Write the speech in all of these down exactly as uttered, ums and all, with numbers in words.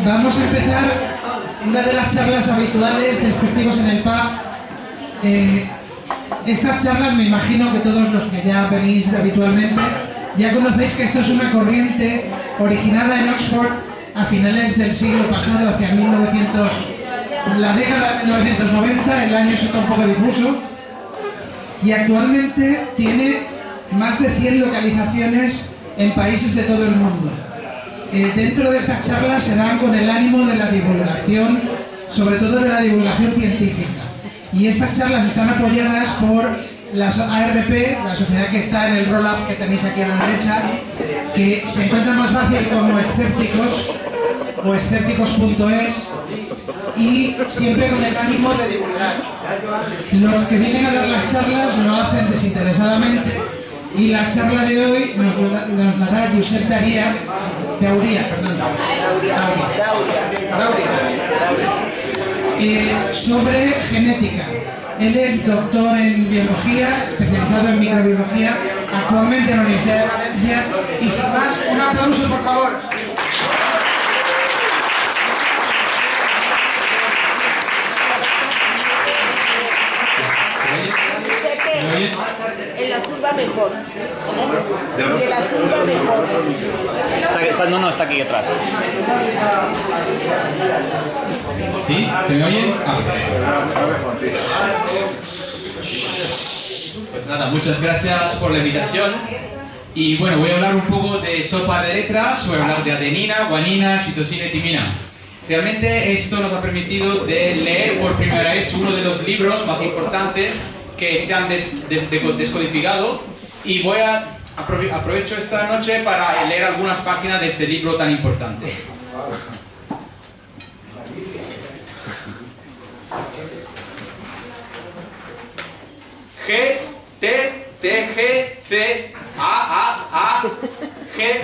Vamos a empezar una de las charlas habituales de Escépticos en el Pub. Eh, estas charlas, me imagino que todos los que ya venís habitualmente ya conocéis que esto es una corriente originada en Oxford a finales del siglo pasado, hacia mil novecientos, la década de mil novecientos noventa, el año está un poco difuso, y actualmente tiene más de cien localizaciones en países de todo el mundo. Eh, dentro de estas charlas se dan con el ánimo de la divulgación, sobre todo de la divulgación científica. Y estas charlas están apoyadas por la A R P, la sociedad que está en el roll-up que tenéis aquí a la derecha, que se encuentra más fácil como Escépticos o escépticos punto es, y siempre con el ánimo de divulgar. Los que vienen a dar las charlas lo hacen desinteresadamente, y la charla de hoy nos, nos la da Josep Dauria, Dauria, perdón, Dauria, Dauria, eh, sobre genética. Él es doctor en biología, especializado en microbiología, actualmente en la Universidad de Valencia, y sin más, un aplauso por favor. El azul va mejor. El azul va mejor. Está, está, no, no, está aquí atrás. ¿Sí? ¿Se me oye? Ah. Pues nada, muchas gracias por la invitación. Y bueno, voy a hablar un poco de sopa de letras, voy a hablar de adenina, guanina, citosina y timina. Realmente esto nos ha permitido de leer por primera vez uno de los libros más importantes que se han des, des, descodificado, y voy a aprove aprovecho esta noche para leer algunas páginas de este libro tan importante. G, T, T, G, C, A, A, A, G,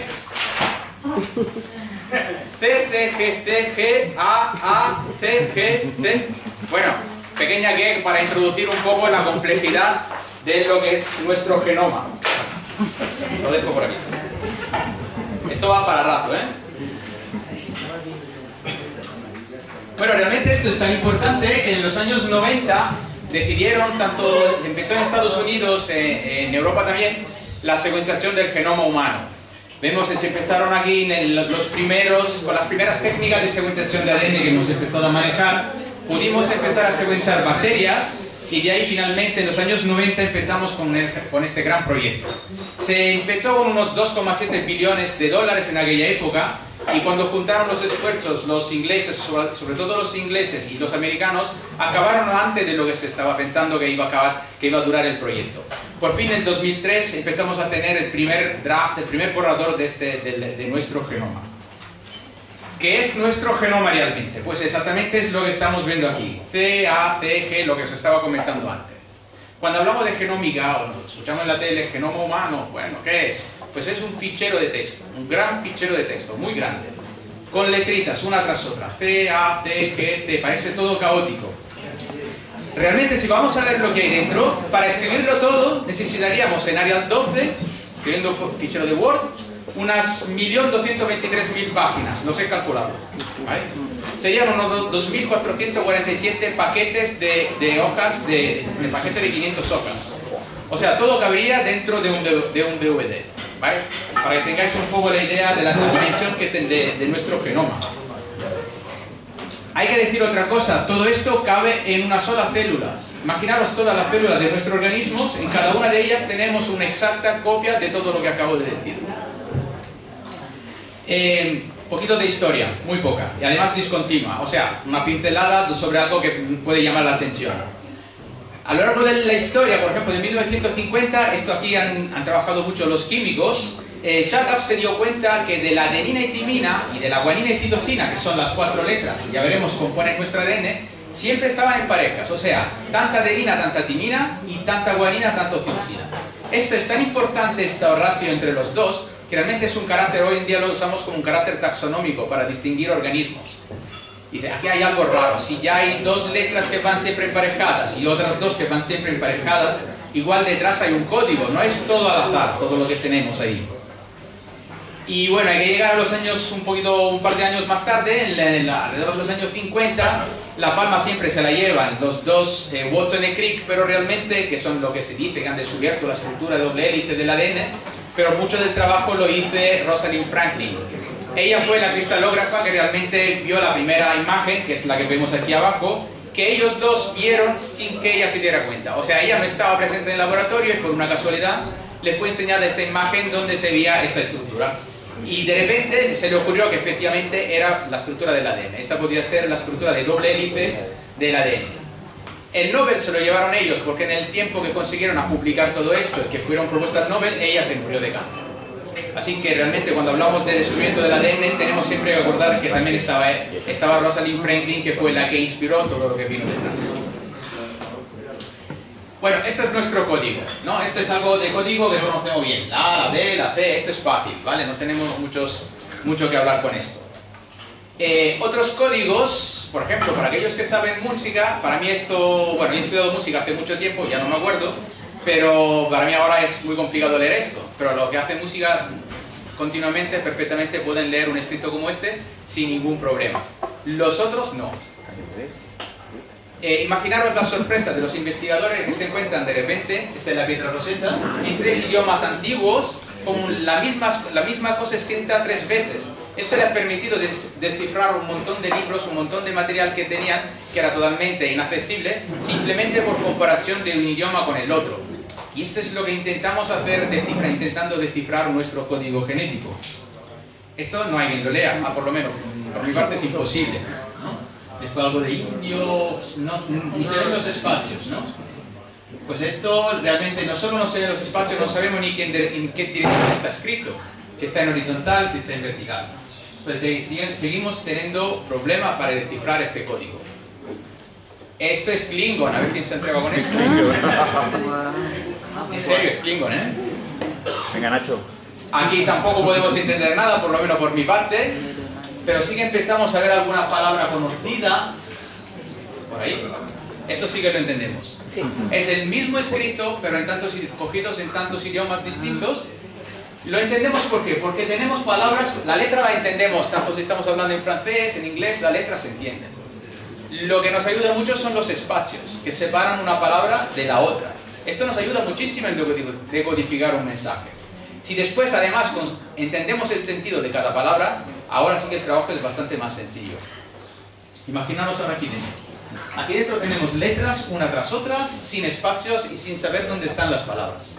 C, T, G, C, G, A, A, C, G, C. Bueno, pequeña gag para introducir un poco la complejidad de lo que es nuestro genoma. Lo dejo por aquí. Esto va para rato, ¿eh? Bueno, realmente esto es tan importante que en los años noventa decidieron, tanto empezó en Estados Unidos, eh, en Europa también, la secuenciación del genoma humano. Vemos que se empezaron aquí en los primeros, con las primeras técnicas de secuenciación de A D N que hemos empezado a manejar. Pudimos empezar a secuenciar bacterias, y de ahí finalmente en los años noventa empezamos con, el, con este gran proyecto. Se empezó con unos dos coma siete billones de dólares en aquella época, y cuando juntaron los esfuerzos, los ingleses, sobre, sobre todo los ingleses y los americanos, acabaron antes de lo que se estaba pensando que iba a acabar, que iba a durar el proyecto. Por fin en dos mil tres empezamos a tener el primer draft, el primer borrador de, este, de, de nuestro genoma. ¿Qué es nuestro genoma realmente? Pues exactamente es lo que estamos viendo aquí. C, A, T, G, lo que os estaba comentando antes. Cuando hablamos de genómica, o nos escuchamos en la tele, genoma humano, bueno, ¿qué es? Pues es un fichero de texto, un gran fichero de texto, muy grande, con letritas una tras otra, C, A, T, G, T, parece todo caótico. Realmente, si vamos a ver lo que hay dentro, para escribirlo todo necesitaríamos en Arial doce, escribiendo un fichero de Word, unas un millón doscientos veintitrés mil páginas, los he calculado, ¿vale? Serían unos dos mil cuatrocientos cuarenta y siete paquetes de, de hojas, de, de paquete de quinientas hojas. O sea, todo cabría dentro de un, de un D V D, ¿vale? Para que tengáis un poco la idea de la dimensión que ten, de, de nuestro genoma. Hay que decir otra cosa, todo esto cabe en una sola célula. Imaginaros todas las células de nuestro organismo, en cada una de ellas tenemos una exacta copia de todo lo que acabo de decir. Eh, poquito de historia, muy poca, y además discontinua, o sea, una pincelada sobre algo que puede llamar la atención. A lo largo de la historia, por ejemplo, de mil novecientos cincuenta, esto aquí han, han trabajado mucho los químicos, eh, Chargaff se dio cuenta que de la adenina y timina y de la guanina y citosina, que son las cuatro letras, ya veremos, componen nuestro A D N, siempre estaban en parejas, o sea, tanta adenina, tanta timina, y tanta guanina, tanto citosina. Esto es tan importante, este ratio entre los dos, que realmente es un carácter, hoy en día lo usamos como un carácter taxonómico para distinguir organismos. Dice, aquí hay algo raro, si ya hay dos letras que van siempre emparejadas y otras dos que van siempre emparejadas, igual detrás hay un código, no es todo al azar, todo lo que tenemos ahí. Y bueno, hay que llegar a los años, un poquito, un par de años más tarde, en la, en la, alrededor de los años cincuenta, la palma siempre se la llevan los dos, eh, Watson y Crick, pero realmente, que son lo que se dice, que han descubierto la estructura de doble hélice del A D N, pero mucho del trabajo lo hizo Rosalind Franklin. Ella fue la cristalógrafa que realmente vio la primera imagen, que es la que vemos aquí abajo, que ellos dos vieron sin que ella se diera cuenta. O sea, ella no estaba presente en el laboratorio y por una casualidad le fue enseñada esta imagen donde se veía esta estructura. Y de repente se le ocurrió que efectivamente era la estructura del A D N. Esta podría ser la estructura de doble hélices del A D N. El Nobel se lo llevaron ellos porque en el tiempo que consiguieron a publicar todo esto y que fueron propuestas al Nobel, ella se murió de cáncer. Así que realmente cuando hablamos de descubrimiento del A D N tenemos siempre que recordar que también estaba, estaba Rosalind Franklin, que fue la que inspiró todo lo que vino detrás. Bueno, este es nuestro código, ¿no? Esto es algo de código que conocemos bien. La A, la B, la C, esto es fácil, ¿vale? No tenemos muchos, mucho que hablar con esto. Eh, otros códigos, por ejemplo, para aquellos que saben música, para mí esto, bueno, he estudiado música hace mucho tiempo, ya no me acuerdo, pero para mí ahora es muy complicado leer esto. Pero los que hacen música continuamente, perfectamente pueden leer un escrito como este sin ningún problema. Los otros no. Eh, imaginaros la sorpresa de los investigadores que se encuentran de repente, esta es la Pietra Rosetta, en tres idiomas antiguos, con la misma, la misma cosa escrita tres veces. Esto le ha permitido des descifrar un montón de libros, un montón de material que tenían, que era totalmente inaccesible, simplemente por comparación de un idioma con el otro. Y esto es lo que intentamos hacer, descifrar, intentando descifrar nuestro código genético. Esto no hay quien lo lea, ah, por lo menos, por mi parte es imposible, ¿no? Es algo de indio, no, ni se ven los espacios, ¿no? Pues esto realmente no solo no se ven los espacios, no sabemos ni en qué dirección está escrito, si está en horizontal, si está en vertical. Pues de, seguimos teniendo problemas para descifrar este código. Esto es Klingon, a ver quién se entrega con esto. En serio, es Klingon, ¿eh? Venga, Nacho. Aquí tampoco podemos entender nada, por lo menos por mi parte, pero sí que empezamos a ver alguna palabra conocida por ahí. Esto sí que lo entendemos. Sí. Es el mismo escrito, pero en tantos, cogidos en tantos idiomas distintos. Lo entendemos ¿por qué? Porque tenemos palabras, la letra la entendemos, tanto si estamos hablando en francés, en inglés, la letra se entiende. Lo que nos ayuda mucho son los espacios, que separan una palabra de la otra. Esto nos ayuda muchísimo en decodificar un mensaje. Si después además entendemos el sentido de cada palabra, ahora sí que el trabajo es bastante más sencillo. Imaginaros ahora aquí dentro. Aquí dentro tenemos letras una tras otras, sin espacios y sin saber dónde están las palabras.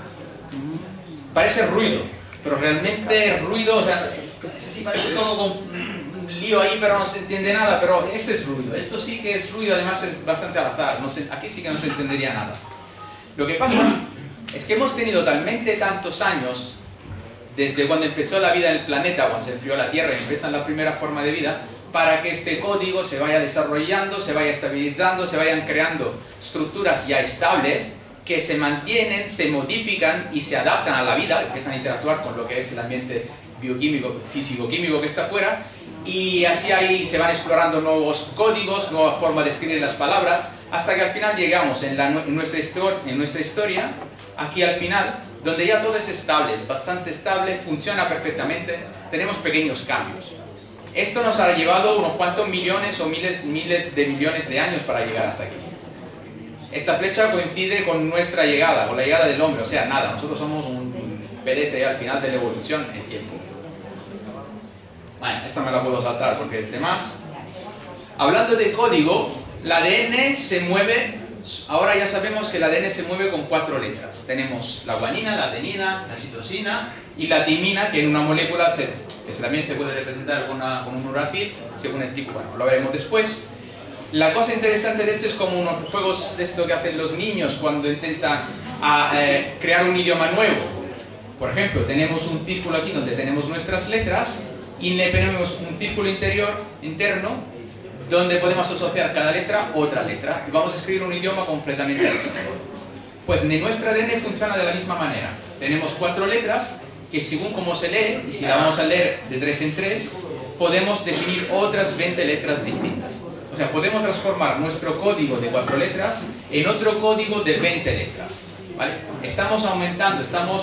Parece ruido, pero realmente ruido, o sea, sí parece todo con un lío ahí, pero no se entiende nada, pero este es ruido. Esto sí que es ruido, además es bastante al azar, no se, aquí sí que no se entendería nada. Lo que pasa es que hemos tenido talmente tantos años, desde cuando empezó la vida en el planeta, cuando se enfrió la Tierra y empiezan la primera forma de vida, para que este código se vaya desarrollando, se vaya estabilizando, se vayan creando estructuras ya estables, que se mantienen, se modifican y se adaptan a la vida, empiezan a interactuar con lo que es el ambiente bioquímico, físico-químico que está afuera, y así ahí se van explorando nuevos códigos, nuevas formas de escribir las palabras, hasta que al final llegamos en, la, en, nuestra, en nuestra historia, aquí al final, donde ya todo es estable, es bastante estable, funciona perfectamente, tenemos pequeños cambios. Esto nos ha llevado unos cuantos millones o miles, miles de millones de años para llegar hasta aquí. Esta flecha coincide con nuestra llegada, con la llegada del hombre, o sea, nada, nosotros somos un pedete al final de la evolución en tiempo. Bueno, esta me la puedo saltar porque es de más. Hablando de código, el A D N se mueve, ahora ya sabemos que el A D N se mueve con cuatro letras. Tenemos la guanina, la adenina, la citosina y la timina, que en una molécula se, que también se puede representar con, una, con un uracil, según el tipo, bueno, lo veremos después. La cosa interesante de esto es como unos juegos de esto que hacen los niños cuando intentan a, eh, crear un idioma nuevo. Por ejemplo, tenemos un círculo aquí donde tenemos nuestras letras y le ponemos un círculo interior, interno, donde podemos asociar cada letra a otra letra y vamos a escribir un idioma completamente distinto. Pues en nuestra A D N funciona de la misma manera. Tenemos cuatro letras que según cómo se lee, y si la vamos a leer de tres en tres, podemos definir otras veinte letras distintas. O sea, podemos transformar nuestro código de cuatro letras en otro código de veinte letras, ¿vale? Estamos aumentando, estamos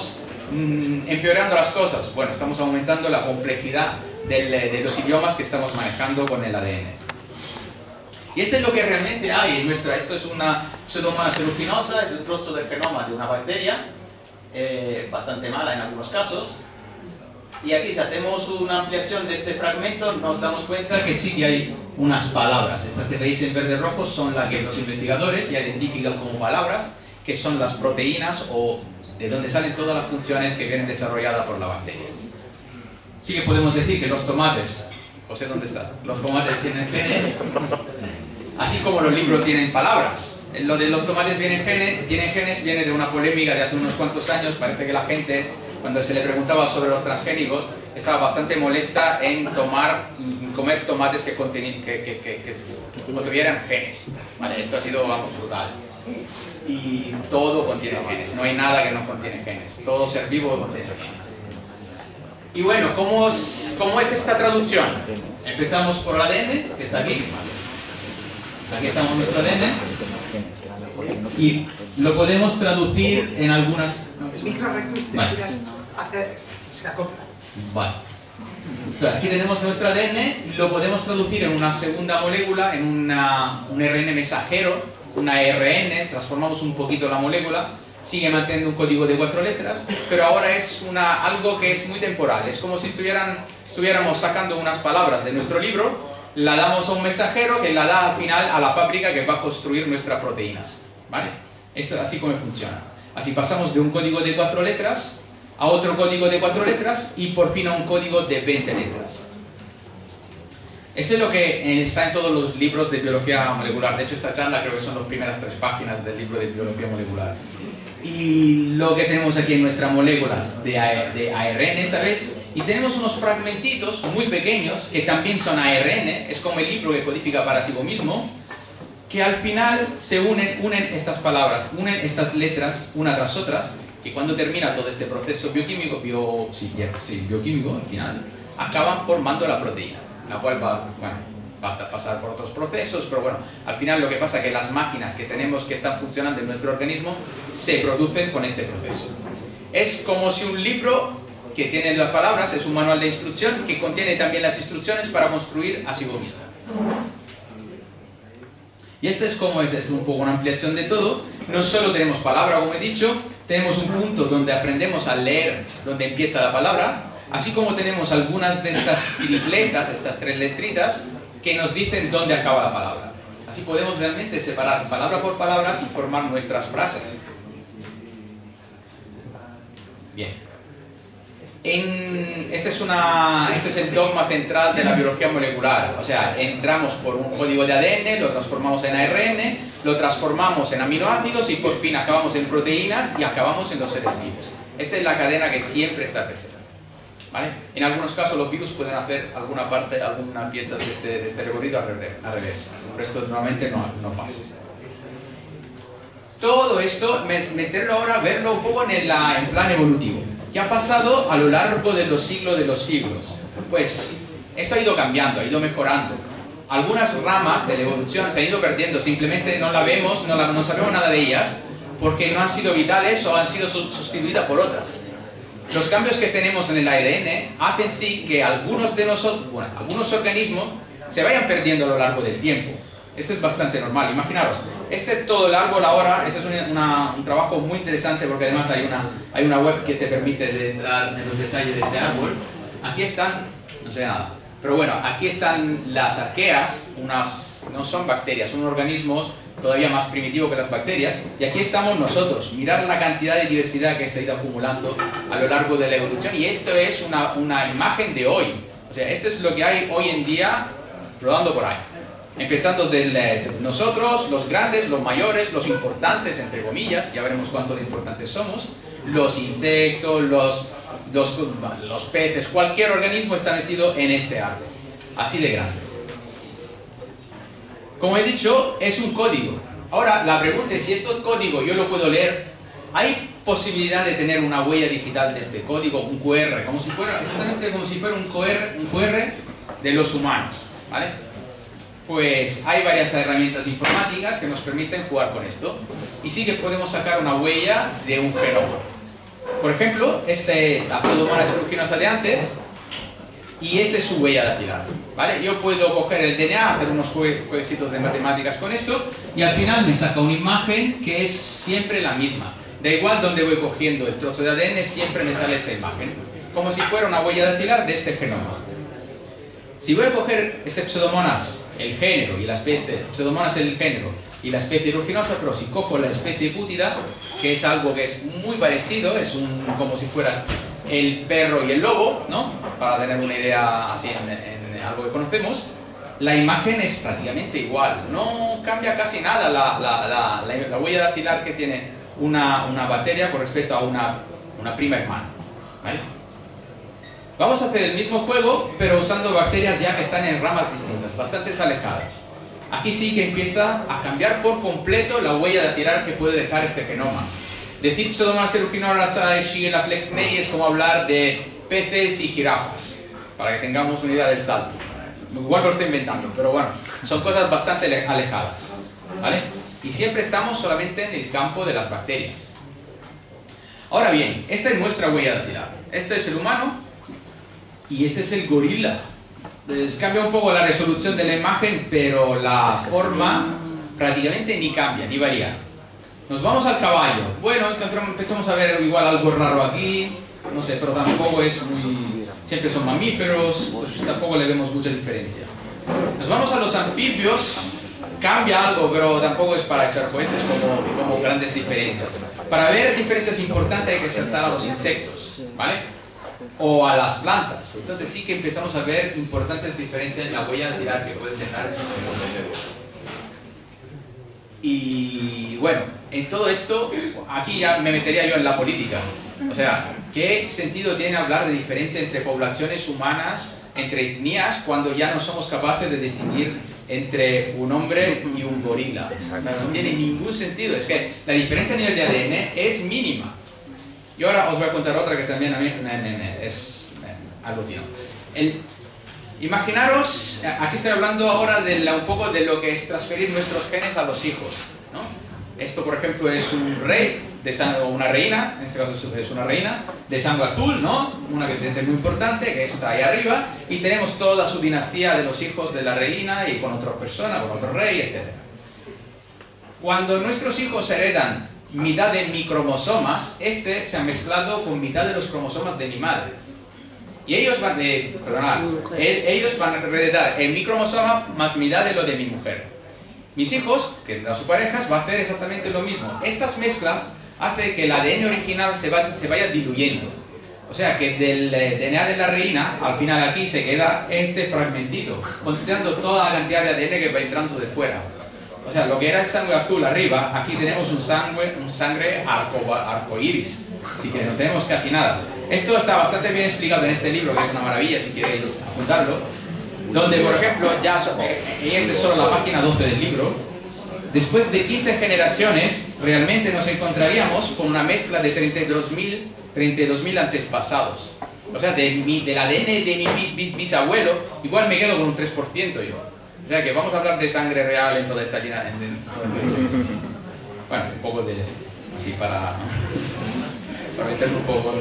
mm, empeorando las cosas? Bueno, estamos aumentando la complejidad del, de los idiomas que estamos manejando con el A D N. Y eso es lo que realmente hay en nuestra... Esto es una Pseudomonas aeruginosa, es el trozo del genoma de una bacteria, eh, bastante mala en algunos casos. Y aquí si hacemos una ampliación de este fragmento nos damos cuenta que sí que hay unas palabras. Estas que veis en verde rojo son las que los investigadores ya identifican como palabras, que son las proteínas o de donde salen todas las funciones que vienen desarrolladas por la bacteria. Sí que podemos decir que los tomates, no sé dónde está, los tomates tienen genes, así como los libros tienen palabras. Lo de los tomates tienen genes, tienen genes viene de una polémica de hace unos cuantos años. Parece que la gente, cuando se le preguntaba sobre los transgénicos, estaba bastante molesta en tomar, comer tomates que, que, que, que, que tuvieran genes. Vale, esto ha sido, vamos, brutal. Y todo contiene genes, no hay nada que no contiene genes. Todo ser vivo contiene genes. Y bueno, ¿cómo es, cómo es esta traducción? Empezamos por el A D N, que está aquí. Aquí estamos nuestro A D N. Y lo podemos traducir en algunas... Microrectus, vale. hace, se acopla. Vale. Aquí tenemos nuestro A D N y lo podemos traducir en una segunda molécula, en una, un R N mensajero, una R N, transformamos un poquito la molécula, sigue manteniendo un código de cuatro letras, pero ahora es una, algo que es muy temporal. Es como si estuvieran, estuviéramos sacando unas palabras de nuestro libro, la damos a un mensajero que la da al final a la fábrica que va a construir nuestras proteínas. ¿Vale? Esto es así como funciona. Así pasamos de un código de cuatro letras a otro código de cuatro letras y por fin a un código de veinte letras. Eso es lo que está en todos los libros de biología molecular. De hecho, esta charla creo que son las primeras tres páginas del libro de biología molecular. Y lo que tenemos aquí en nuestras moléculas de, A, de A R N esta vez, y tenemos unos fragmentitos muy pequeños que también son A R N, es como el libro que codifica para sí mismo, que al final se unen, unen estas palabras, unen estas letras una tras otras, y cuando termina todo este proceso bioquímico, bio, sí, sí, bioquímico al final, acaban formando la proteína, la cual va, bueno, va a pasar por otros procesos, pero bueno, al final lo que pasa es que las máquinas que tenemos que están funcionando en nuestro organismo se producen con este proceso. Es como si un libro que tiene las palabras, es un manual de instrucción que contiene también las instrucciones para construir a sí mismo. Y este es como es, es un poco una ampliación de todo. No solo tenemos palabra, como he dicho, tenemos un punto donde aprendemos a leer, donde empieza la palabra, así como tenemos algunas de estas tripletas, estas tres letritas, que nos dicen dónde acaba la palabra. Así podemos realmente separar palabra por palabra y formar nuestras frases. Bien. En, este, es una, este es el dogma central de la biología molecular. O sea, entramos por un código de A D N, lo transformamos en A R N, lo transformamos en aminoácidos y por fin acabamos en proteínas y acabamos en los seres vivos. Esta es la cadena que siempre está presente. ¿Vale? En algunos casos los virus pueden hacer alguna parte, alguna pieza de este, de este recorrido al revés. Pero esto normalmente no, no pasa. Todo esto, meterlo ahora, verlo un poco en, el, en plan evolutivo. ¿Qué ha pasado a lo largo de los siglos de los siglos? Pues esto ha ido cambiando, ha ido mejorando. Algunas ramas de la evolución se han ido perdiendo, simplemente no la vemos, no, la, no sabemos nada de ellas, porque no han sido vitales o han sido sustituidas por otras. Los cambios que tenemos en el A R N hacen sí que algunos de nosotros, bueno, algunos organismos se vayan perdiendo a lo largo del tiempo. Esto es bastante normal. Imaginaros, este es todo el árbol ahora. Este es una, una, un trabajo muy interesante porque además hay una, hay una web que te permite de entrar en los detalles de este árbol. Aquí están, no sé nada, pero bueno, aquí están las arqueas, unas, no son bacterias, son organismos todavía más primitivos que las bacterias, y aquí estamos nosotros. Mirar la cantidad de diversidad que se ha ido acumulando a lo largo de la evolución, y esto es una, una imagen de hoy. O sea, esto es lo que hay hoy en día rodando por ahí. Empezando de nosotros, los grandes, los mayores, los importantes, entre comillas, ya veremos cuánto de importantes somos, los insectos, los, los, los peces, cualquier organismo está metido en este árbol, así de grande. Como he dicho, es un código. Ahora, la pregunta es si este código yo lo puedo leer. ¿Hay posibilidad de tener una huella digital de este código, un Q R, como si fuera, exactamente como si fuera un Q R, un Q R de los humanos, ¿vale? Pues hay varias herramientas informáticas que nos permiten jugar con esto. Y sí que podemos sacar una huella de un genoma. Por ejemplo, este, la pseudomonas aeruginosa de antes, y esta es su huella dactilar, ¿vale? Yo puedo coger el D N A, hacer unos jue jueguecitos de matemáticas con esto, y al final me saca una imagen que es siempre la misma. Da igual donde voy cogiendo el trozo de A D N, siempre me sale esta imagen, como si fuera una huella dactilar de este genoma. Si voy a coger este Pseudomonas, el género, y la especie, Pseudomonas el género, y la especie aeruginosa, pero si cojo la especie pútida, que es algo que es muy parecido, es un, como si fueran el perro y el lobo, ¿no? Para tener una idea así en, en algo que conocemos, la imagen es prácticamente igual, no cambia casi nada la, la, la, la, la huella dactilar que tiene una, una bacteria con respecto a una, una prima hermana, ¿vale? Vamos a hacer el mismo juego, pero usando bacterias ya que están en ramas distintas, bastante alejadas. Aquí sí que empieza a cambiar por completo la huella dactilar que puede dejar este genoma. Decir Pseudomonas aeruginosa y Shigella flexnei es como hablar de peces y jirafas, para que tengamos una idea del salto. Igual lo estoy inventando, pero bueno, son cosas bastante alejadas, ¿vale? Y siempre estamos solamente en el campo de las bacterias. Ahora bien, esta es nuestra huella dactilar. Este es el humano y este es el gorila. Entonces, cambia un poco la resolución de la imagen, pero la forma prácticamente ni cambia, ni varía. Nos vamos al caballo. Bueno, encontramos, empezamos a ver igual algo raro aquí, no sé, pero tampoco es muy... Siempre son mamíferos, entonces tampoco le vemos mucha diferencia. Nos vamos a los anfibios, cambia algo, pero tampoco es para echar cohetes como, como grandes diferencias. Para ver diferencias importantes hay que saltar a los insectos, ¿vale? O a las plantas. Entonces sí que empezamos a ver importantes diferencias en la huella dactilar que pueden dejar estos fenómenos. Y bueno, en todo esto, aquí ya me metería yo en la política. O sea, ¿qué sentido tiene hablar de diferencia entre poblaciones humanas, entre etnias, cuando ya no somos capaces de distinguir entre un hombre y un gorila? No tiene ningún sentido. Es que la diferencia a nivel de A D N es mínima. Y ahora os voy a contar otra que también a mí es alucinó. El, imaginaros, aquí estoy hablando ahora de la, un poco de lo que es transferir nuestros genes a los hijos, ¿no? Esto, por ejemplo, es un rey de sangre, o una reina, en este caso es una reina de sangre azul, ¿no? Una que se siente muy importante, que está ahí arriba, y tenemos toda su dinastía de los hijos de la reina y con otra persona, con otro rey, etcétera. Cuando nuestros hijos heredan mitad de mi cromosomas, este se ha mezclado con mitad de los cromosomas de mi madre. Y ellos van, eh, perdonad, el, ellos van a heredar el mi cromosoma más mitad de lo de mi mujer. Mis hijos, que tendrán sus parejas, va a hacer exactamente lo mismo. Estas mezclas hacen que el A D N original se, va, se vaya diluyendo. O sea que del eh, D N A de la reina, al final aquí se queda este fragmentito, considerando toda la cantidad de A D N que va entrando de fuera. O sea, lo que era el sangre azul arriba, aquí tenemos un sangre, un sangre arco, arcoíris, así que no tenemos casi nada. Esto está bastante bien explicado en este libro, que es una maravilla si queréis apuntarlo, donde, por ejemplo, ya so, y esta es solo la página doce del libro, después de quince generaciones, realmente nos encontraríamos con una mezcla de treinta y dos mil antepasados. O sea, de mi, del A D N de mi bis, bis, bisabuelo, igual me quedo con un tres por ciento yo. O sea que vamos a hablar de sangre real en toda esta línea. En, en toda esta bueno, un poco de... así para... para meterme un poco...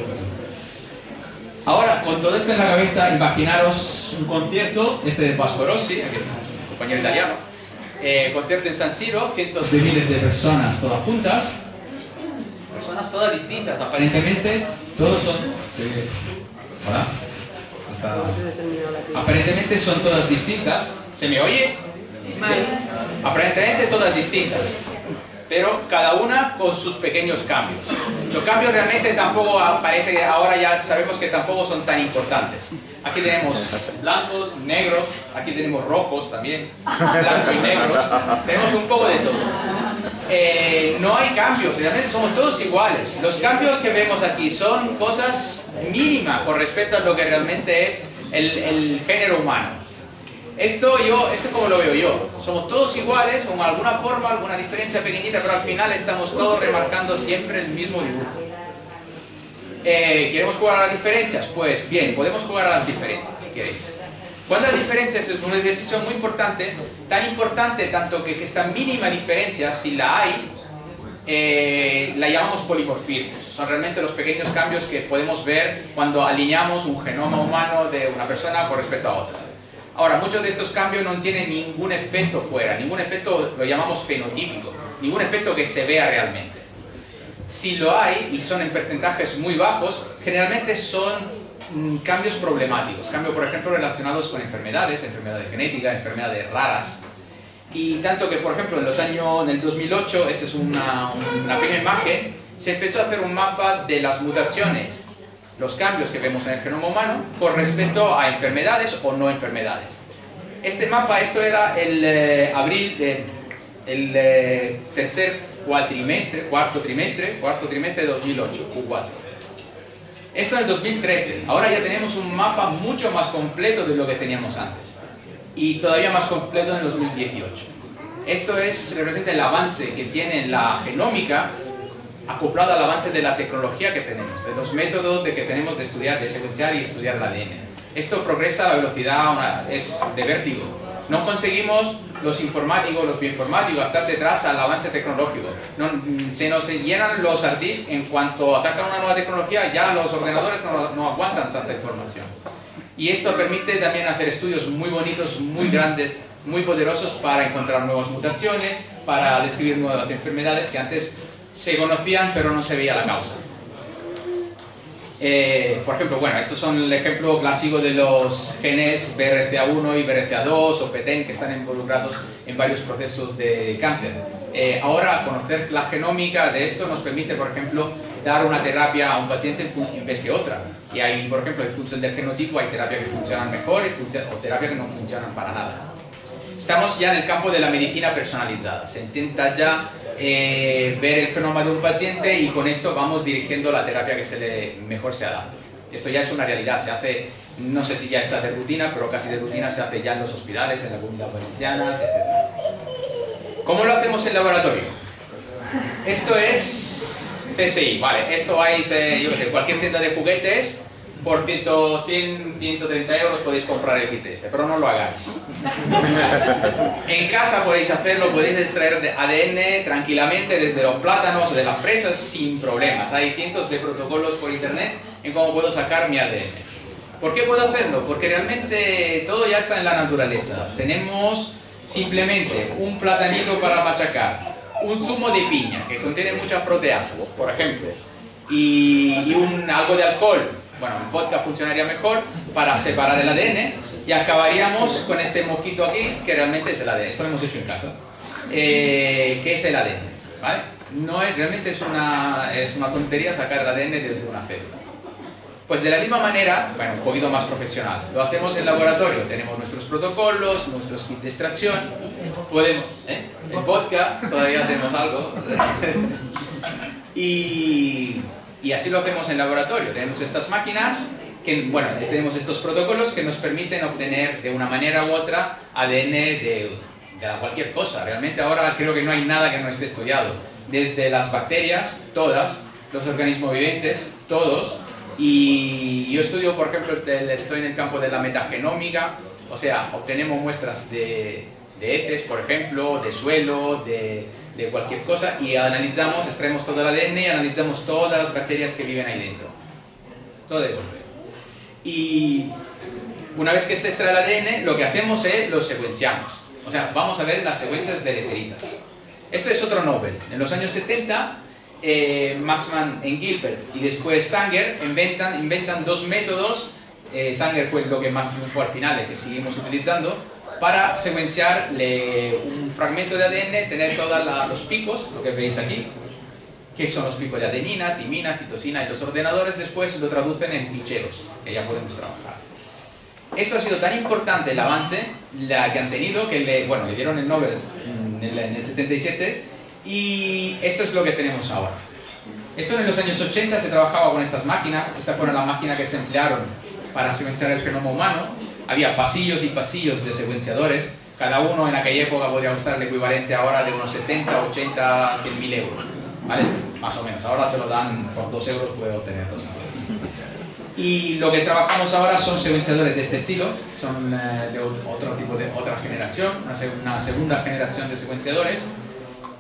Ahora, con todo esto en la cabeza, imaginaros un concierto, este de Vasco Rossi, aquí tenemos un compañero italiano, eh, concierto en San Siro, cientos de miles de personas todas juntas, personas todas distintas, aparentemente todos son... Sí. ¿Hola? Está... Aparentemente son todas distintas. ¿Se me oye? Sí. Aparentemente todas distintas, pero cada una con sus pequeños cambios. Los cambios realmente tampoco, parece que ahora ya sabemos que tampoco son tan importantes. Aquí tenemos blancos, negros, aquí tenemos rojos también, blanco y negros, tenemos un poco de todo. Eh, no hay cambios, realmente somos todos iguales. Los cambios que vemos aquí son cosas mínimas con respecto a lo que realmente es el, el género humano. Esto yo, esto como lo veo yo, somos todos iguales, con alguna forma, alguna diferencia pequeñita, pero al final estamos todos remarcando siempre el mismo dibujo. Eh, ¿Queremos jugar a las diferencias? Pues bien, podemos jugar a las diferencias si queréis. Cuando las diferencias es un ejercicio muy importante, tan importante tanto que, que esta mínima diferencia, si la hay, eh, la llamamos polipórficos. Son realmente los pequeños cambios que podemos ver cuando alineamos un genoma humano de una persona con respecto a otra. Ahora, muchos de estos cambios no tienen ningún efecto fuera, ningún efecto lo llamamos fenotípico, ningún efecto que se vea realmente. Si lo hay, y son en porcentajes muy bajos, generalmente son mm, cambios problemáticos, cambios por ejemplo relacionados con enfermedades, enfermedades genéticas, enfermedades raras. Y tanto que, por ejemplo, en los años, en el dos mil ocho, esta es una, una pequeña imagen, se empezó a hacer un mapa de las mutaciones, los cambios que vemos en el genoma humano con respecto a enfermedades o no enfermedades. Este mapa, esto era el eh, abril, de, el eh, tercer cuatrimestre, cuarto trimestre, cuarto trimestre de dos mil ocho, Q cuatro. Esto en el dos mil trece, ahora ya tenemos un mapa mucho más completo de lo que teníamos antes. Y todavía más completo en el dos mil dieciocho. Esto es, representa el avance que tiene la genómica acoplado al avance de la tecnología que tenemos, de los métodos de que tenemos de estudiar, de secuenciar y estudiar el A D N. Esto progresa a la velocidad, una, es de vértigo. No conseguimos los informáticos, los bioinformáticos, estar detrás al avance tecnológico. No, se nos llenan los hard disks en cuanto sacan una nueva tecnología, ya los ordenadores no, no aguantan tanta información. Y esto permite también hacer estudios muy bonitos, muy grandes, muy poderosos para encontrar nuevas mutaciones, para describir nuevas enfermedades que antes se conocían pero no se veía la causa. Eh, por ejemplo, bueno, estos son el ejemplo clásico de los genes B R C A uno y B R C A dos o P T E N que están involucrados en varios procesos de cáncer. Eh, ahora, conocer la genómica de esto nos permite, por ejemplo, dar una terapia a un paciente en vez que otra. Y hay, por ejemplo, en función del genotipo, hay terapias que funcionan mejor y o terapias que no funcionan para nada. Estamos ya en el campo de la medicina personalizada. Se intenta ya eh, ver el genoma de un paciente y con esto vamos dirigiendo la terapia que se le mejor se adapte. Esto ya es una realidad, se hace, no sé si ya está de rutina, pero casi de rutina se hace ya en los hospitales, en la Comunidad Valenciana, etcétera. ¿Cómo lo hacemos en laboratorio? Esto es C S I, vale, esto vais, eh, yo qué sé, cualquier tienda de juguetes, por cien, ciento treinta euros podéis comprar el kit este, pero no lo hagáis. En casa podéis hacerlo, podéis extraer A D N tranquilamente desde los plátanos o de las fresas sin problemas. Hay cientos de protocolos por internet en cómo puedo sacar mi A D N. ¿Por qué puedo hacerlo? Porque realmente todo ya está en la naturaleza. Tenemos simplemente un platanito para machacar, un zumo de piña que contiene muchas proteasas, por ejemplo, y, y un, algo de alcohol. Bueno, el vodka funcionaría mejor para separar el A D N y acabaríamos con este moquito aquí que realmente es el A D N. Esto lo hemos hecho en casa. Eh, ¿Qué es el A D N? ¿Vale? No es, realmente es una, es una tontería sacar el A D N desde una célula. Pues de la misma manera, bueno, un poquito más profesional, lo hacemos en laboratorio, tenemos nuestros protocolos, nuestros kits de extracción, podemos, ¿eh? El vodka, todavía tenemos algo, y, y así lo hacemos en laboratorio, tenemos estas máquinas, que, bueno, tenemos estos protocolos que nos permiten obtener de una manera u otra A D N de, de cualquier cosa. Realmente ahora creo que no hay nada que no esté estudiado, desde las bacterias, todas, los organismos vivientes, todos. Y yo estudio, por ejemplo, estoy en el campo de la metagenómica, o sea, obtenemos muestras de, de heces, por ejemplo, de suelo, de, de cualquier cosa, y analizamos, extraemos todo el A D N y analizamos todas las bacterias que viven ahí dentro. Todo de golpe. Y una vez que se extrae el A D N, lo que hacemos es lo secuenciamos. O sea, vamos a ver las secuencias de letritas. Esto es otro Nobel. En los años setenta, Eh, Maxman en Gilbert y después Sanger inventan, inventan dos métodos. eh, Sanger fue lo que más triunfó al final, el que seguimos utilizando, para secuenciar le, un fragmento de A D N, tener todos los picos, lo que veis aquí, que son los picos de adenina, timina, citosina, y los ordenadores después lo traducen en ficheros, que ya podemos trabajar. Esto ha sido tan importante el avance la que han tenido que le, bueno, le dieron el Nobel en el, en el setenta y siete. Y esto es lo que tenemos ahora. Esto en los años ochenta se trabajaba con estas máquinas. Estas fueron las máquinas que se emplearon para secuenciar el genoma humano. Había pasillos y pasillos de secuenciadores. Cada uno en aquella época podría costar el equivalente ahora de unos setenta, ochenta, cien mil euros, ¿vale? Más o menos. Ahora te lo dan por dos euros, puedes obtenerlos. Y lo que trabajamos ahora son secuenciadores de este estilo. Son eh, de otro tipo de otra generación, una, una segunda generación de secuenciadores.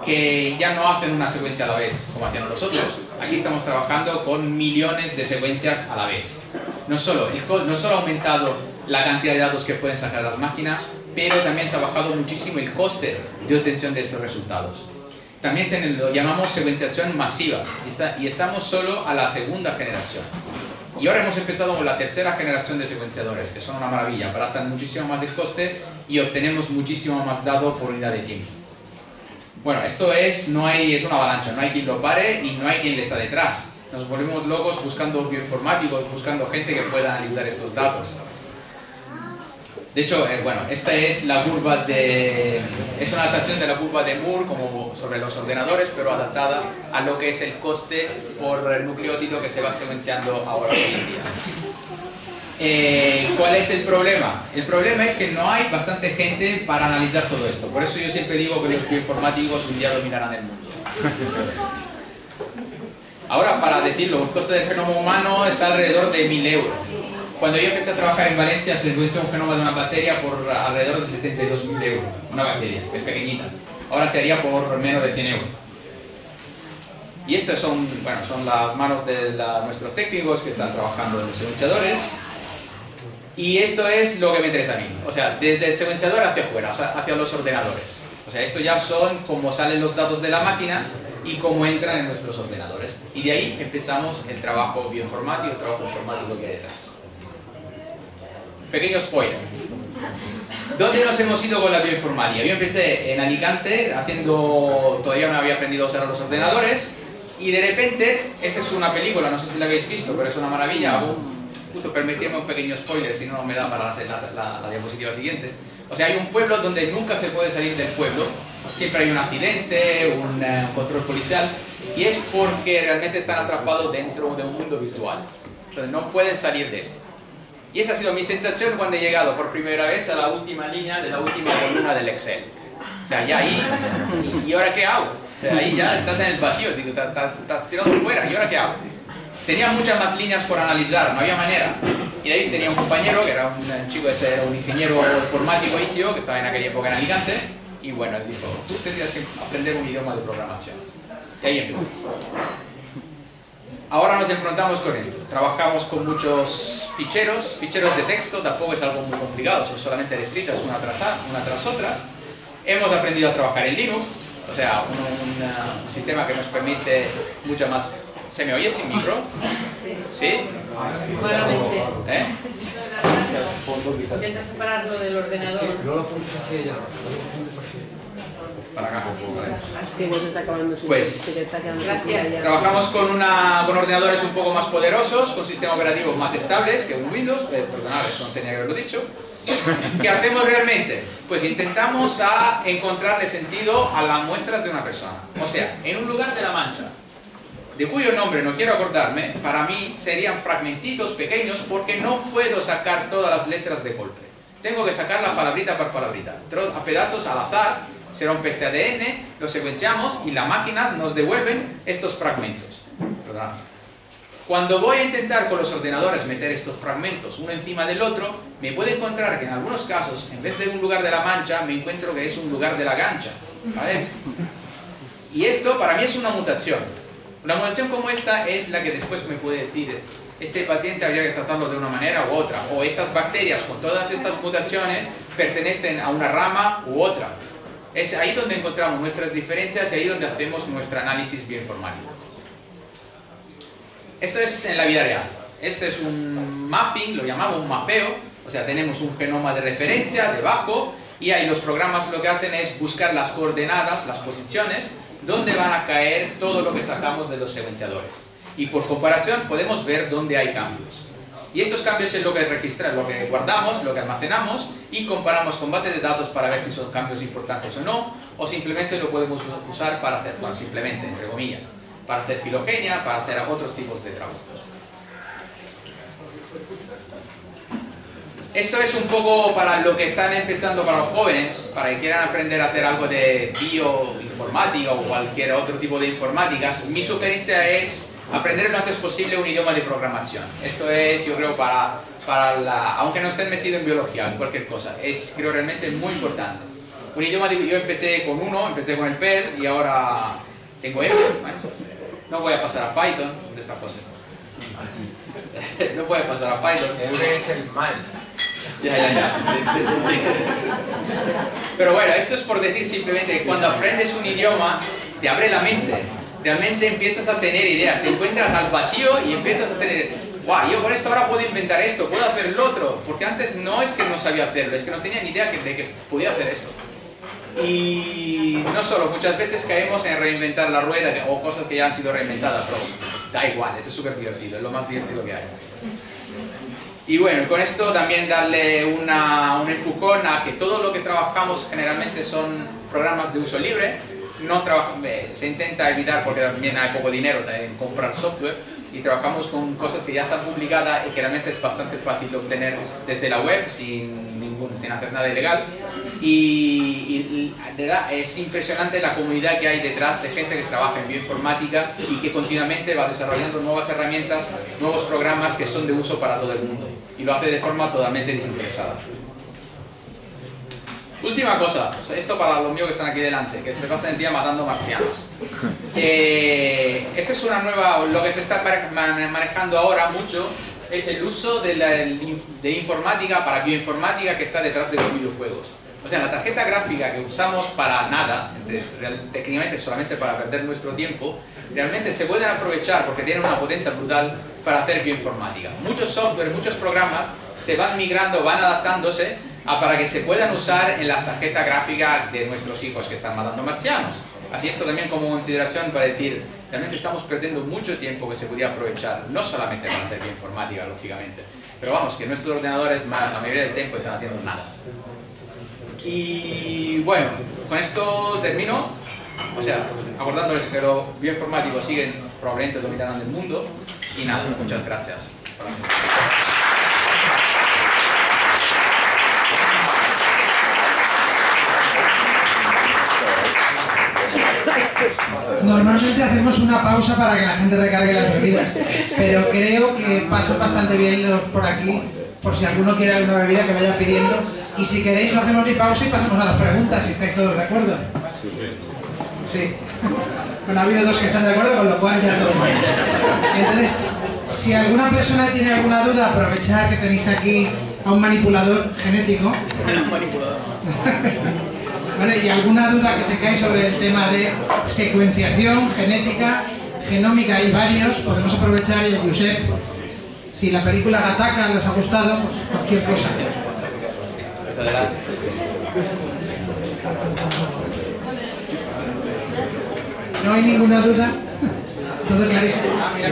que ya no hacen una secuencia a la vez, como hacían nosotros. Aquí estamos trabajando con millones de secuencias a la vez. No solo, el, no solo ha aumentado la cantidad de datos que pueden sacar las máquinas, pero también se ha bajado muchísimo el coste de obtención de estos resultados. También tenemos, lo llamamos secuenciación masiva, y, está, y estamos solo a la segunda generación. Y ahora hemos empezado con la tercera generación de secuenciadores, que son una maravilla, abaratan muchísimo más el coste y obtenemos muchísimo más datos por unidad de tiempo. Bueno, esto es, no hay, es una avalancha, no hay quien lo pare y no hay quien le está detrás. Nos volvemos locos buscando bioinformáticos, buscando gente que pueda analizar estos datos. De hecho, eh, bueno, esta es la curva de... es una adaptación de la curva de Moore como sobre los ordenadores, pero adaptada a lo que es el coste por nucleótido que se va secuenciando ahora hoy en día. Eh, ¿Cuál es el problema? El problema es que no hay bastante gente para analizar todo esto. Por eso yo siempre digo que los bioinformáticos un día dominarán el mundo. Ahora, para decirlo, el coste del genoma humano está alrededor de mil euros. Cuando yo empecé a trabajar en Valencia, se secuenció un genoma de una bacteria por alrededor de setenta y dos mil euros. Una bacteria, es pequeñita. Ahora se haría por menos de cien euros. Y estas son, bueno, son las manos de la, nuestros técnicos que están trabajando en los secuenciadores. Y esto es lo que me interesa a mí. O sea, desde el secuenciador hacia afuera, o sea, hacia los ordenadores. O sea, esto ya son cómo salen los datos de la máquina y cómo entran en nuestros ordenadores. Y de ahí empezamos el trabajo bioinformático, el trabajo informático que hay detrás. Pequeño spoiler. ¿Dónde nos hemos ido con la bioinformática? Yo empecé en Alicante, haciendo, todavía no había aprendido a usar los ordenadores, y de repente, esta es una película, no sé si la habéis visto, pero es una maravilla. Hago, justo permitirme un pequeño spoiler, si no, no me da para hacer la, la, la diapositiva siguiente. O sea, hay un pueblo donde nunca se puede salir del pueblo, siempre hay un accidente, un uh, control policial, y es porque realmente están atrapados dentro de un mundo virtual. Entonces no pueden salir de esto. Y esa ha sido mi sensación cuando he llegado por primera vez a la última línea de la última columna del Excel. O sea, ya ahí, ¿y ahora qué hago? O sea, ahí ya estás en el vacío, digo, estás tirado fuera, ¿y ahora qué hago? Tenía muchas más líneas por analizar, no había manera. Y de ahí tenía un compañero, que era un, un chico, ese era un ingeniero informático indio, que estaba en aquella época en Alicante, y bueno, él dijo, tú tendrías que aprender un idioma de programación. Y ahí empezó. Ahora nos enfrentamos con esto. Trabajamos con muchos ficheros, ficheros de texto, tampoco es algo muy complicado, son solamente letritas una tras, una tras otra. Hemos aprendido a trabajar en Linux, o sea, un, un, un sistema que nos permite mucha más... ¿Se me oye sin micro? ¿Sí? Claramente. ¿Eh? Intenta separarlo del ordenador. Para acá. Es que nos está acabando su... Pues, se te está quedando gracias. ya. Trabajamos con, una, con ordenadores un poco más poderosos, con sistemas operativos más estables que un Windows, eh, perdonad, eso no tenía que haberlo dicho. ¿Qué hacemos realmente? Pues intentamos a encontrarle sentido a las muestras de una persona. O sea, en un lugar de La Mancha, de cuyo nombre no quiero acordarme, para mí serían fragmentitos pequeños porque no puedo sacar todas las letras de golpe. Tengo que sacarlas palabrita por palabrita, a pedazos al azar, se rompe este A D N, lo secuenciamos y las máquinas nos devuelven estos fragmentos. ¿Verdad? Cuando voy a intentar con los ordenadores meter estos fragmentos uno encima del otro, me puedo encontrar que en algunos casos, en vez de un lugar de La Mancha, me encuentro que es un lugar de La Gancha. ¿Vale? Y esto para mí es una mutación. Una mutación como esta es la que después me puede decir, este paciente habría que tratarlo de una manera u otra, o estas bacterias con todas estas mutaciones pertenecen a una rama u otra. Es ahí donde encontramos nuestras diferencias y ahí donde hacemos nuestro análisis bioinformático. Esto es en la vida real. Este es un mapping, lo llamamos un mapeo, o sea, tenemos un genoma de referencia debajo y ahí los programas lo que hacen es buscar las coordenadas, las posiciones, donde van a caer todo lo que sacamos de los secuenciadores. Y por comparación podemos ver dónde hay cambios. Y estos cambios es lo que registramos, lo que guardamos, lo que almacenamos y comparamos con bases de datos para ver si son cambios importantes o no, o simplemente lo podemos usar para hacer, bueno, simplemente, entre comillas, para hacer filogenia, para hacer otros tipos de trabajos. Esto es un poco para lo que están empezando para los jóvenes, para que quieran aprender a hacer algo de bioinformática o cualquier otro tipo de informáticas. Mi sugerencia es aprender lo antes posible un idioma de programación. Esto es, yo creo, para, para la, aunque no estén metidos en biología, en cualquier cosa, es creo realmente muy importante. Un idioma, yo empecé con uno, empecé con el Perl y ahora tengo R. Bueno, no voy a pasar a Python, ¿dónde está José? No voy a pasar a Python. R es el mal. Ya, ya, ya. Pero bueno, esto es por decir simplemente que cuando aprendes un idioma, te abre la mente. Realmente empiezas a tener ideas, te encuentras al vacío y empiezas a tener, guau, yo con esto ahora puedo inventar esto, puedo hacer lo otro, porque antes no es que no sabía hacerlo, es que no tenía ni idea de que podía hacer esto. Y no solo, muchas veces caemos en reinventar la rueda o cosas que ya han sido reinventadas, pero da igual, esto es súper divertido, es lo más divertido que hay. Y bueno, con esto también darle una, un empujón a que todo lo que trabajamos generalmente son programas de uso libre. No trabaja, se intenta evitar porque también hay poco dinero en comprar software y trabajamos con cosas que ya están publicadas y que realmente es bastante fácil de obtener desde la web sin, ningún, sin hacer nada ilegal. Y, y de verdad, es impresionante la comunidad que hay detrás de gente que trabaja en bioinformática y que continuamente va desarrollando nuevas herramientas, nuevos programas que son de uso para todo el mundo y lo hace de forma totalmente desinteresada. Última cosa, o sea, esto para los míos que están aquí delante, que se pasan el día matando marcianos. Eh, esta es una nueva, lo que se está manejando ahora mucho es el uso de, la, de informática para bioinformática que está detrás de los videojuegos. O sea, la tarjeta gráfica que usamos para nada, técnicamente solamente para perder nuestro tiempo, realmente se pueden aprovechar porque tienen una potencia brutal para hacer bioinformática. Muchos software, muchos programas se van migrando, van adaptándose a para que se puedan usar en las tarjetas gráficas de nuestros hijos que están matando marcianos. Así esto también como consideración para decir, realmente estamos perdiendo mucho tiempo que se podría aprovechar, no solamente para hacer bioinformática, lógicamente, pero vamos, que nuestros ordenadores la mayoría del tiempo están haciendo nada. Y bueno, con esto termino, o sea, acordándoles que los bioinformáticos siguen probablemente dominando el mundo, y nada, muchas gracias. Normalmente hacemos una pausa para que la gente recargue las bebidas, pero creo que pasa bastante bien los por aquí, por si alguno quiere alguna bebida que vaya pidiendo, y si queréis no hacemos ni pausa y pasamos a las preguntas, si estáis todos de acuerdo. Sí. Bueno, ha habido dos que están de acuerdo, con lo cual ya todo bien. Entonces, si alguna persona tiene alguna duda, aprovechad que tenéis aquí a un manipulador genético. Un manipulador. Bueno, y alguna duda que tengáis sobre el tema de secuenciación, genética, genómica, hay varios, podemos aprovechar, y a Josep, si la película Gattaca les ha gustado, pues cualquier cosa. Pues adelante. No hay ninguna duda, todo clarísimo. Ah, mira.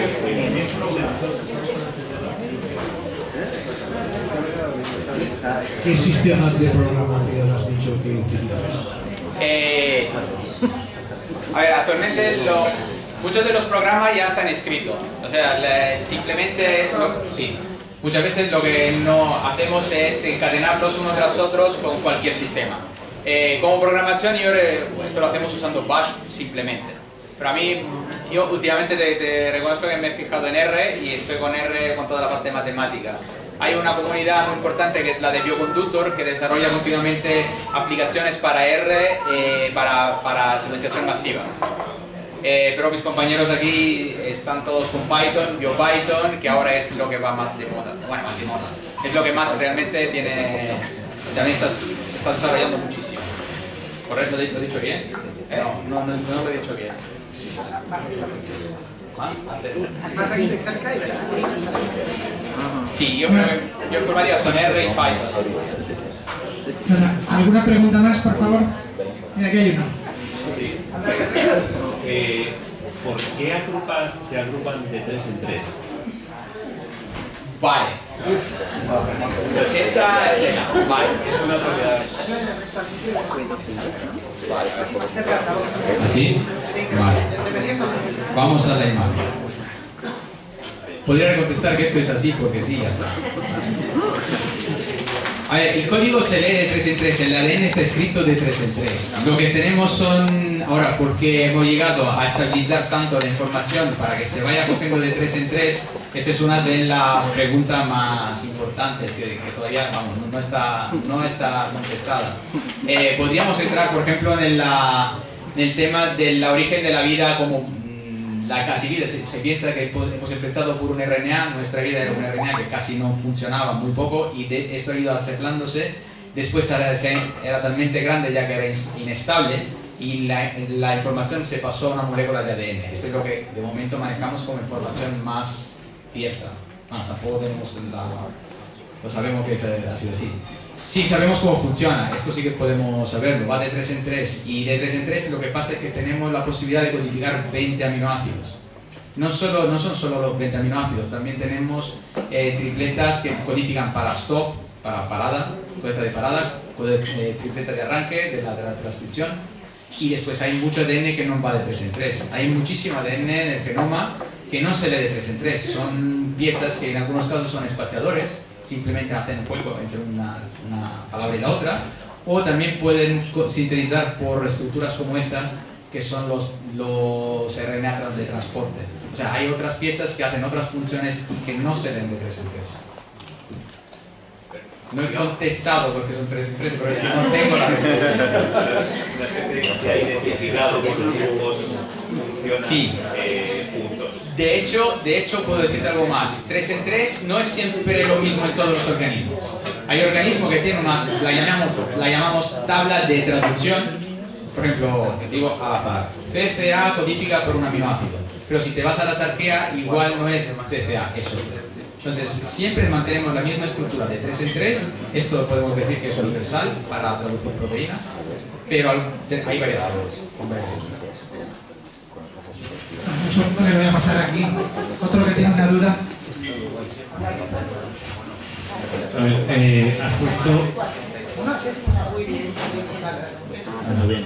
¿Qué sistemas de programación has dicho que utilizas? Eh, a ver, actualmente lo, muchos de los programas ya están escritos. O sea, le, simplemente, lo, sí, muchas veces lo que no hacemos es encadenarlos unos tras otros con cualquier sistema. Eh, como programación, yo, esto lo hacemos usando Bash simplemente. Pero a mí, yo últimamente te, te reconozco que me he fijado en R y estoy con R con toda la parte matemática. Hay una comunidad muy importante que es la de Bioconductor, que desarrolla continuamente aplicaciones para R, eh, para, para secuenciación masiva. Eh, pero mis compañeros aquí están todos con Python, BioPython, que ahora es lo que va más de moda. Bueno, más de moda. Es lo que más realmente tiene, también está, se está desarrollando muchísimo. ¿Correcto? ¿Lo he dicho bien? Eh, no, no, no, no lo he dicho bien. ¿Más? Sí, yo creo que yo formaría son R y Python. ¿Alguna pregunta más, por favor? Mira, aquí hay una. Sí. Eh, ¿Por qué agrupan, se agrupan de tres en tres? Vale. Esta vale. Es una propiedad. ¿Así? Vale. Vamos a la imagen. Podría contestar que esto es así porque sí, ya está. A ver, el código se lee de tres en tres, el A D N está escrito de tres en tres. Lo que tenemos son, ahora, porque hemos llegado a estabilizar tanto la información para que se vaya cogiendo de tres en tres, esta es una de las preguntas más importantes que, que todavía, vamos, no, no, está, no está contestada. Eh, podríamos entrar, por ejemplo, en, la, en el tema del origen de la vida como la casi vida. Se, se piensa que hemos empezado por un R N A, nuestra vida era un R N A que casi no funcionaba, muy poco, y de, esto ha ido acoplándose. Después era, era talmente grande ya que era inestable y la, la información se pasó a una molécula de A D N. Esto es lo que de momento manejamos como información más cierta. Ah, tampoco tenemos la, lo sabemos que es, ha sido así. Sí, sabemos cómo funciona, esto sí que podemos saberlo, va de tres en tres, y de tres en tres lo que pasa es que tenemos la posibilidad de codificar veinte aminoácidos. No, solo, no son solo los veinte aminoácidos, también tenemos eh, tripletas que codifican para stop, para parada, tripleta de parada, eh, tripleta de arranque, de la, de la transcripción, y después hay mucho A D N que no va de tres en tres. Hay muchísimo A D N en el genoma que no se lee de tres en tres, son piezas que en algunos casos son espaciadores, simplemente hacen juego entre una, una palabra y la otra, o también pueden sintetizar por estructuras como estas, que son los, los R N A de transporte. O sea, hay otras piezas que hacen otras funciones y que no se leen de tres en tres. No he contestado porque son tres en tres, pero es que no tengo la respuesta. Se ha identificado con los grupos funcionan sí. eh, juntos. De hecho, de hecho, puedo decirte algo más. tres en tres no es siempre lo mismo en todos los organismos. Hay organismos que tienen una, la llamamos, la llamamos tabla de traducción. Por ejemplo, digo al azar, C C A codifica por un aminoácido. Pero si te vas a la sarquea, igual no es C C A, es otro. Entonces, siempre mantenemos la misma estructura de tres en tres. Esto podemos decir que es universal para traducir proteínas, pero hay variaciones. Un segundo que le voy a pasar aquí. Otro que tiene una duda. A ver, eh, has puesto... Muy bien. Muy bien,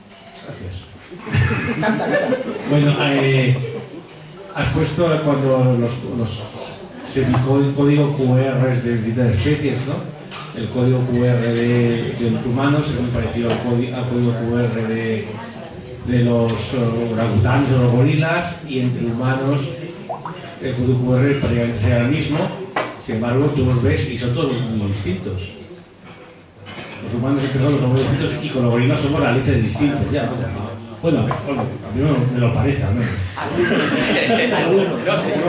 bueno, eh, has puesto cuando los, los se picó el código Q R de distintas especies, ¿no? El código Q R de, de los humanos es muy parecido al código, al código Q R de, de los orangutanes o los gorilas, y entre humanos el código Q R podría ser el mismo. Sin embargo, tú los ves y son todos muy distintos. Los humanos entre todos son muy distintos y con los gorilas somos la leche de distintos ya, ¿no? Bueno, bueno, a mí me lo parece, al menos. No sé.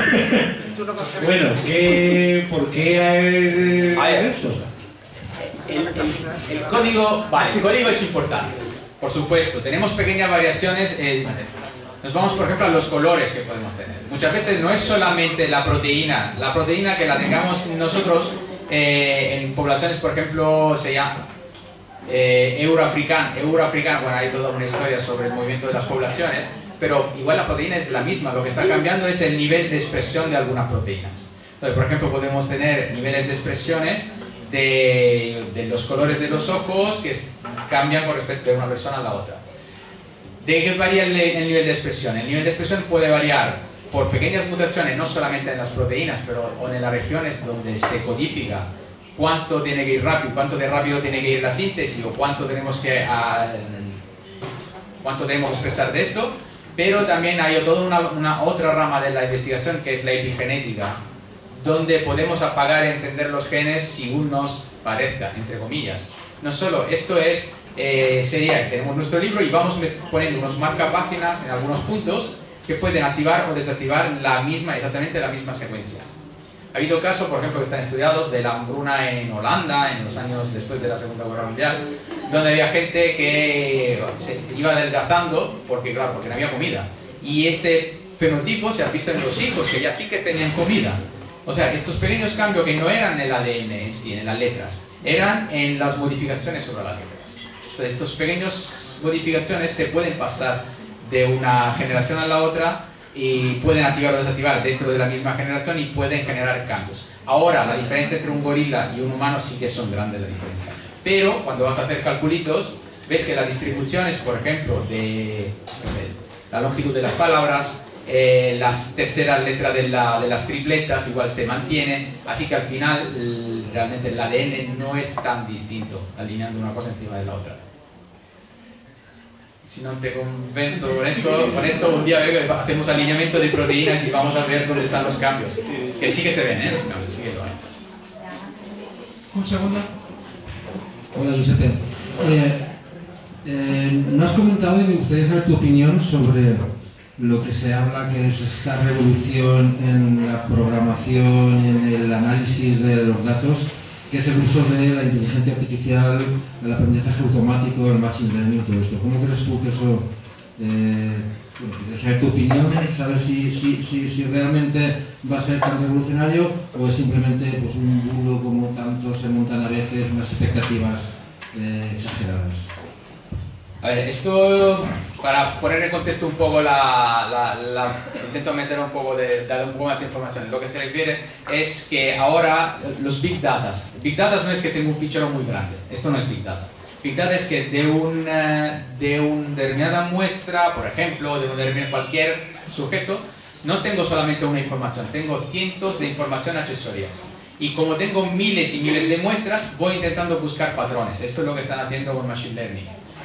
Bueno, ¿qué, ¿por qué eh, a ver, esto? El, el, el código, vale, el código es importante, por supuesto. Tenemos pequeñas variaciones. Eh, nos vamos, por ejemplo, a los colores que podemos tener. Muchas veces no es solamente la proteína, la proteína que la tengamos nosotros eh, en poblaciones, por ejemplo, se llama eh, euroafricana, euroafricana, bueno, hay toda una historia sobre el movimiento de las poblaciones, pero igual la proteína es la misma, lo que está cambiando es el nivel de expresión de algunas proteínas. Entonces, por ejemplo, podemos tener niveles de expresiones de, de los colores de los ojos que cambian con respecto de una persona a la otra. ¿De qué varía el, el nivel de expresión? El nivel de expresión puede variar por pequeñas mutaciones, no solamente en las proteínas, pero en las regiones donde se codifica cuánto tiene que ir rápido, cuánto de rápido tiene que ir la síntesis, o cuánto tenemos que a, cuánto debemos expresar de esto. Pero también hay toda una, una otra rama de la investigación que es la epigenética, donde podemos apagar y entender los genes según nos parezca, entre comillas. No solo, esto es, eh, sería, tenemos nuestro libro y vamos poniendo unos marcapáginas en algunos puntos que pueden activar o desactivar la misma, exactamente la misma secuencia. Ha habido casos, por ejemplo, que están estudiados de la hambruna en Holanda, en los años después de la Segunda Guerra Mundial, donde había gente que se, se iba adelgazando porque, claro, porque no había comida. Y este fenotipo se ha visto en los hijos, que ya sí que tenían comida. O sea, estos pequeños cambios que no eran en el A D N en sí, en las letras, eran en las modificaciones sobre las letras. Entonces, estas pequeñas modificaciones se pueden pasar de una generación a la otra y pueden activar o desactivar dentro de la misma generación y pueden generar cambios. Ahora, la diferencia entre un gorila y un humano sí que son grandes la diferencia. Pero cuando vas a hacer calculitos, ves que las distribuciones, por ejemplo, de la longitud de las palabras, eh, las terceras letras de, la, de las tripletas igual se mantienen, así que al final el, realmente el A D N no es tan distinto, alineando una cosa encima de la otra. Si no te convento con esto, con esto un día hacemos alineamiento de proteínas y vamos a ver dónde están los cambios, que sí que se ven, ¿eh? Los cambios, sí que lo hay. Un segundo. Hola, Giuseppe. Eh, eh, no has comentado y me gustaría saber tu opinión sobre lo que se habla que es esta revolución en la programación, en el análisis de los datos, que es el uso de la inteligencia artificial, el aprendizaje automático, el machine learning, todo esto. ¿Cómo crees tú que eso, eh, bueno, quisiera saber tu opinión, saber si, si, si, si realmente va a ser tan revolucionario o es simplemente pues, un bulo como tanto se montan a veces, unas expectativas eh, exageradas? A ver, esto, para poner en contexto un poco la, la, la intento meter un poco de, dar un poco más de información. Lo que se refiere es que ahora los Big Data, Big Data no es que tenga un fichero muy grande, esto no es Big Data. Big Data es que de una, de una determinada muestra, por ejemplo, de un determinado cualquier sujeto, no tengo solamente una información, tengo cientos de información accesorias. Y como tengo miles y miles de muestras, voy intentando buscar patrones. Esto es lo que están haciendo con Machine Learning.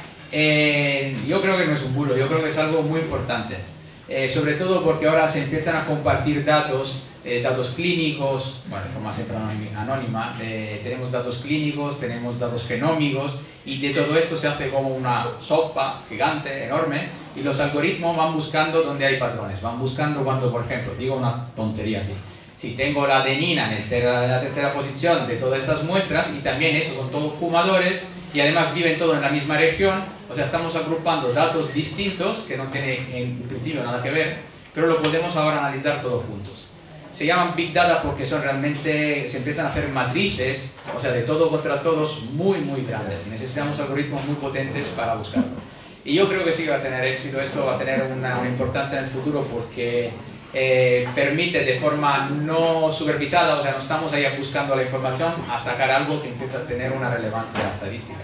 Eh, yo creo que no es un bulo, yo creo que es algo muy importante, eh, sobre todo porque ahora se empiezan a compartir datos, eh, datos clínicos, bueno, de forma siempre anónima, eh, tenemos datos clínicos, tenemos datos genómicos y de todo esto se hace como una sopa gigante, enorme, y los algoritmos van buscando donde hay patrones, van buscando cuando, por ejemplo, digo una tontería así, si tengo la adenina en, el ter en la tercera posición de todas estas muestras y también esos son todos fumadores y además viven todos en la misma región, o sea, estamos agrupando datos distintos que no tienen en principio nada que ver, pero lo podemos ahora analizar todos juntos. Se llaman Big Data porque son realmente, se empiezan a hacer matrices, o sea, de todo contra todos muy, muy grandes. Y necesitamos algoritmos muy potentes para buscarlo. Y yo creo que sí va a tener éxito, esto va a tener una, una importancia en el futuro porque eh, permite de forma no supervisada, o sea, no estamos ahí buscando la información, a sacar algo que empieza a tener una relevancia estadística.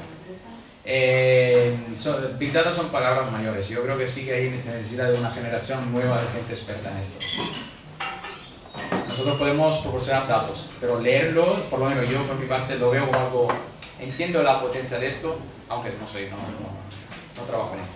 Eh, so, Big Data son palabras mayores, yo creo que sí que hay necesidad de una generación nueva de gente experta en esto. Nosotros podemos proporcionar datos, pero leerlo, por lo menos yo por mi parte lo veo como algo, entiendo la potencia de esto, aunque no soy, no, no, no trabajo en esto.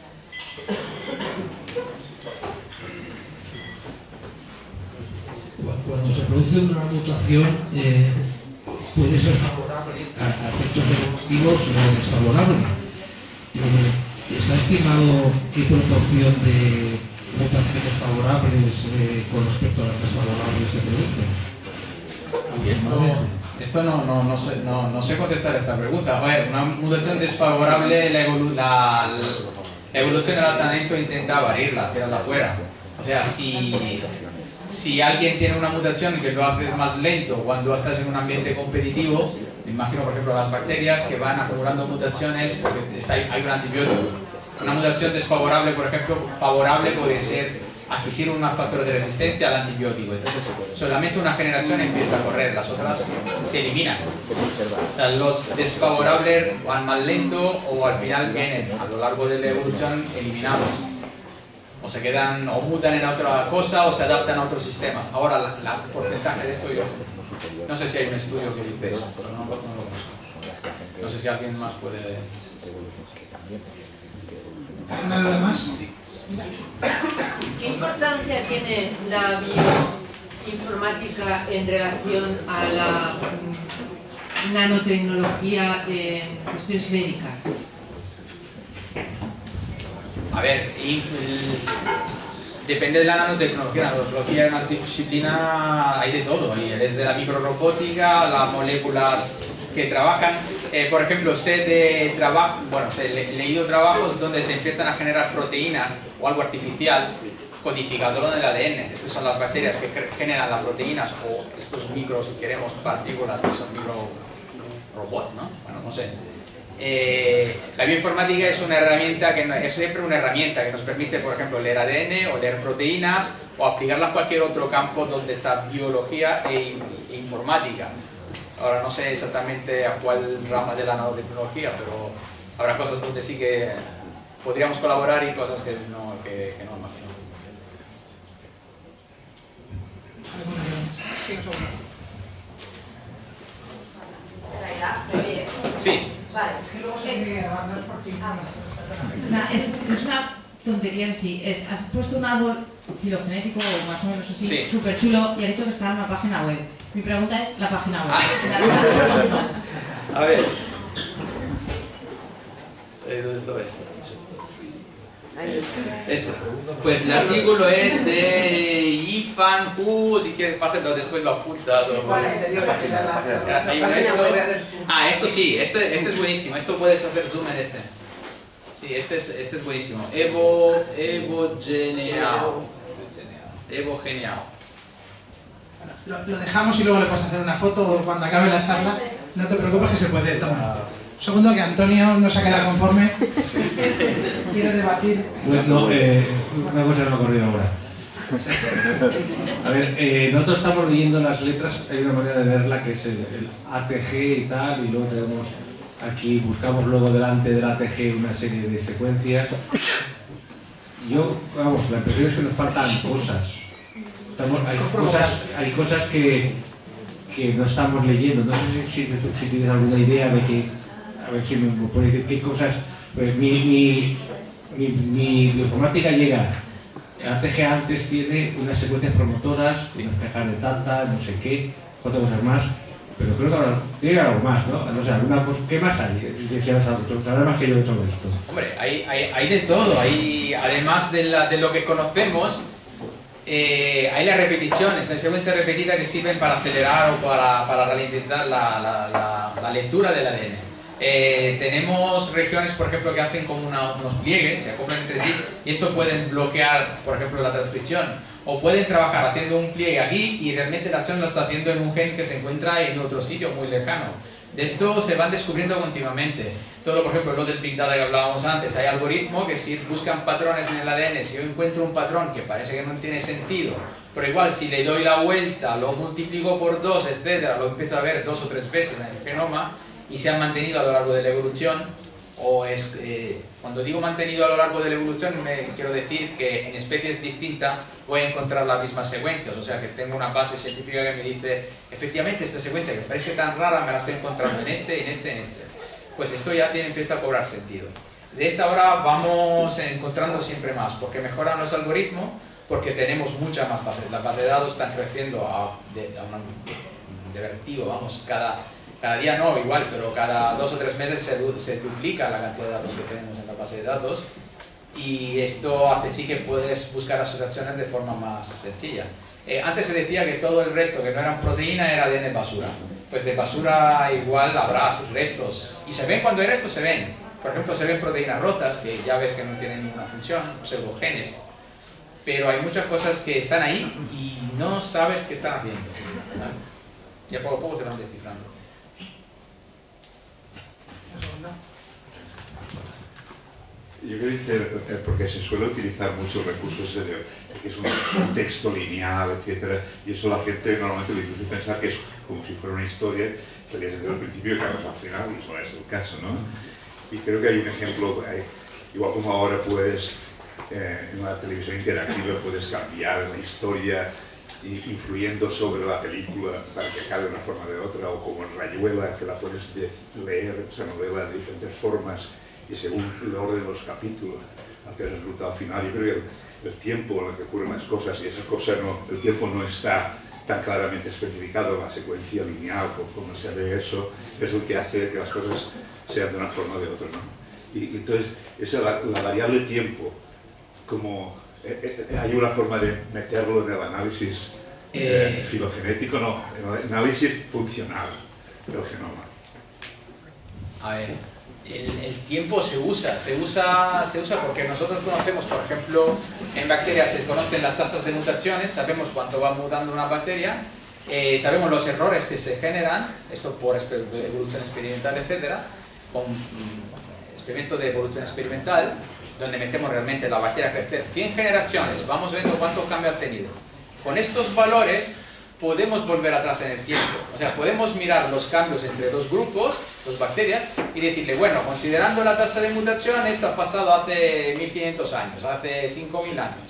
Cuando se produce una mutación, eh, puede ser favorable a efectos evolutivos o desfavorable. Eh, ¿Está estimado qué proporción de mutaciones favorables eh, con respecto a las desfavorables se producen? Y esto, esto no, no, no, sé, no, no sé contestar esta pregunta. A ver, una mutación desfavorable, la, evolu la, la evolución del talento intenta barrirla, tirarla fuera. O sea, si... Si alguien tiene una mutación que lo hace más lento cuando estás en un ambiente competitivo, me imagino por ejemplo las bacterias que van acumulando mutaciones porque está, hay un antibiótico. Una mutación desfavorable, por ejemplo, favorable puede ser adquirir un factor de resistencia al antibiótico. Entonces solamente una generación empieza a correr, las otras se eliminan. O sea, los desfavorables van más lento o al final vienen a lo largo de la evolución eliminados. O se quedan, o mutan en otra cosa, o se adaptan a otros sistemas. Ahora, la, la porcentaje de esto yo no sé si hay un estudio que dice eso, pero no, no lo conozco. No sé si alguien más puede... ¿Nada más? ¿Qué importancia tiene la bioinformática en relación a la nanotecnología en cuestiones médicas? A ver, y, depende de la nanotecnología. La nanotecnología es una disciplina, hay de todo, y desde la microrobótica a las moléculas que trabajan. Eh, por ejemplo, sé de trabajo, bueno, sé, he leído trabajos donde se empiezan a generar proteínas o algo artificial codificándolo en el A D N. Después son las bacterias que generan las proteínas o estos micros, si queremos, partículas que son micro robots, ¿no? Bueno, no sé. Eh, la bioinformática es una herramienta que no, es siempre una herramienta que nos permite, por ejemplo, leer A D N o leer proteínas o aplicarla a cualquier otro campo donde está biología e, e informática. Ahora no sé exactamente a cuál rama de la nanotecnología, pero habrá cosas donde sí que podríamos colaborar y cosas que no, que, que no imagino. Sí, un segundo. Sí. Vale, es que luego se tiene que grabar, no es por ti. Nah, es, es una tontería en sí. Es, has puesto un árbol filogenético o más o menos así, Sí. súper chulo, y has dicho que está en una página web. Mi pregunta es la página web. A ver. Eh, ¿Dónde está esto? Este. Pues el artículo es de Yifan Hu, si quieres pásenlo después lo apuntas. Sí, vale, te digo que al final la- Hay la uno página esto. web voy a hacer zoom. Ah, esto sí, este, este es buenísimo, esto puedes hacer zoom en este. Sí, este es, este es buenísimo. Evo, Evo Geneao. Evo Geneao. Lo, lo dejamos y luego le puedes hacer una foto cuando acabe la charla. No te preocupes que se puede tomar. Un segundo que Antonio no se ha quedado conforme. Quiere debatir. Bueno, eh, una cosa que me ha ocurrido ahora. A ver, eh, nosotros estamos leyendo las letras, hay una manera de verla que es el, el A T G y tal, y luego tenemos aquí, buscamos luego delante del A T G una serie de secuencias. Yo, vamos, la impresión es que nos faltan cosas. Estamos, hay, cosas hay cosas que, que no estamos leyendo. No sé si, si, si tienes alguna idea de que, a ver si me puedes decir qué cosas. Pues mi, mi, mi, mi informática llega. A T G antes tiene unas secuencias promotoras, Sí. unas cajas de tanta, no sé qué, cuatro cosas más. Pero creo que ahora tiene algo más, ¿no? No sé, alguna cosa, ¿qué más hay? Si sabes algo, sabrás más que yo sobre esto. Hombre, hay, hay, hay de todo. Hay, además de, la, de lo que conocemos, eh, hay las repeticiones, hay secuencias repetidas que sirven para acelerar o para, para ralentizar la, la, la, la lectura del A D N. Eh, tenemos regiones, por ejemplo, que hacen como una, unos pliegues, se acoplan entre sí, y esto pueden bloquear, por ejemplo, la transcripción. O pueden trabajar haciendo un pliegue aquí y realmente la acción lo está haciendo en un gen que se encuentra en otro sitio muy lejano. De esto se van descubriendo continuamente. Todo, por ejemplo, lo del Big Data que hablábamos antes, hay algoritmos que si buscan patrones en el A D N, si yo encuentro un patrón que parece que no tiene sentido, pero igual si le doy la vuelta, lo multiplico por dos, etcétera, lo empiezo a ver dos o tres veces en el genoma y se han mantenido a lo largo de la evolución, o es, eh, cuando digo mantenido a lo largo de la evolución, me quiero decir que en especies distintas voy a encontrar las mismas secuencias, o sea que tengo una base científica que me dice, efectivamente esta secuencia que parece tan rara me la estoy encontrando en este, en este, en este. Pues esto ya tiene, empieza a cobrar sentido. De esta hora vamos encontrando siempre más, porque mejoran los algoritmos, porque tenemos muchas más bases. Las bases de datos están creciendo a, de, a un de vertigo, vamos, cada... Cada día no, igual, pero cada dos o tres meses se, se duplica la cantidad de datos que tenemos en la base de datos y esto hace sí que puedes buscar asociaciones de forma más sencilla. Eh, antes se decía que todo el resto que no eran proteína era A D N basura. Pues de basura igual habrá restos. Y se ven cuando hay restos, se ven. Por ejemplo, se ven proteínas rotas, que ya ves que no tienen ninguna función, pseudogenes. Pero hay muchas cosas que están ahí y no sabes qué están haciendo, ¿vale? Y a poco a poco se van descifrando. Yo creo que porque se suele utilizar mucho el recurso ese de que es un texto lineal, etcétera, y eso la gente normalmente le dice pensar que es como si fuera una historia que lees desde el principio y acabas al final, y no es el caso, ¿no? Y creo que hay un ejemplo, hay, igual como ahora puedes, eh, en la televisión interactiva puedes cambiar la historia y, influyendo sobre la película para que acabe de una forma o de otra, o como en Rayuela, que la puedes de, leer esa novela de diferentes formas y según el orden de los capítulos, hacia el resultado final. Yo creo que el, el tiempo en el que ocurren las cosas, y esas cosas no, el tiempo no está tan claramente especificado en la secuencia lineal, conforme se ve eso, es lo que hace que las cosas sean de una forma o de otra, ¿no? Y, y entonces, esa, la, la variable tiempo, como eh, eh, hay una forma de meterlo en el análisis eh, Eh. filogenético, no, en el análisis funcional del genoma. A ver, el, el tiempo se usa, se usa, se usa porque nosotros conocemos, por ejemplo, en bacterias se conocen las tasas de mutaciones, sabemos cuánto va mutando una bacteria, eh, sabemos los errores que se generan, esto por evolución experimental, etcétera, con mm, experimento de evolución experimental, donde metemos realmente la bacteria a crecer. cien generaciones, vamos viendo cuántos cambios ha tenido. Con estos valores podemos volver atrás en el tiempo, o sea, podemos mirar los cambios entre dos grupos, dos bacterias, y decirle, bueno, considerando la tasa de mutación, esto ha pasado hace mil quinientos años, hace cinco mil años.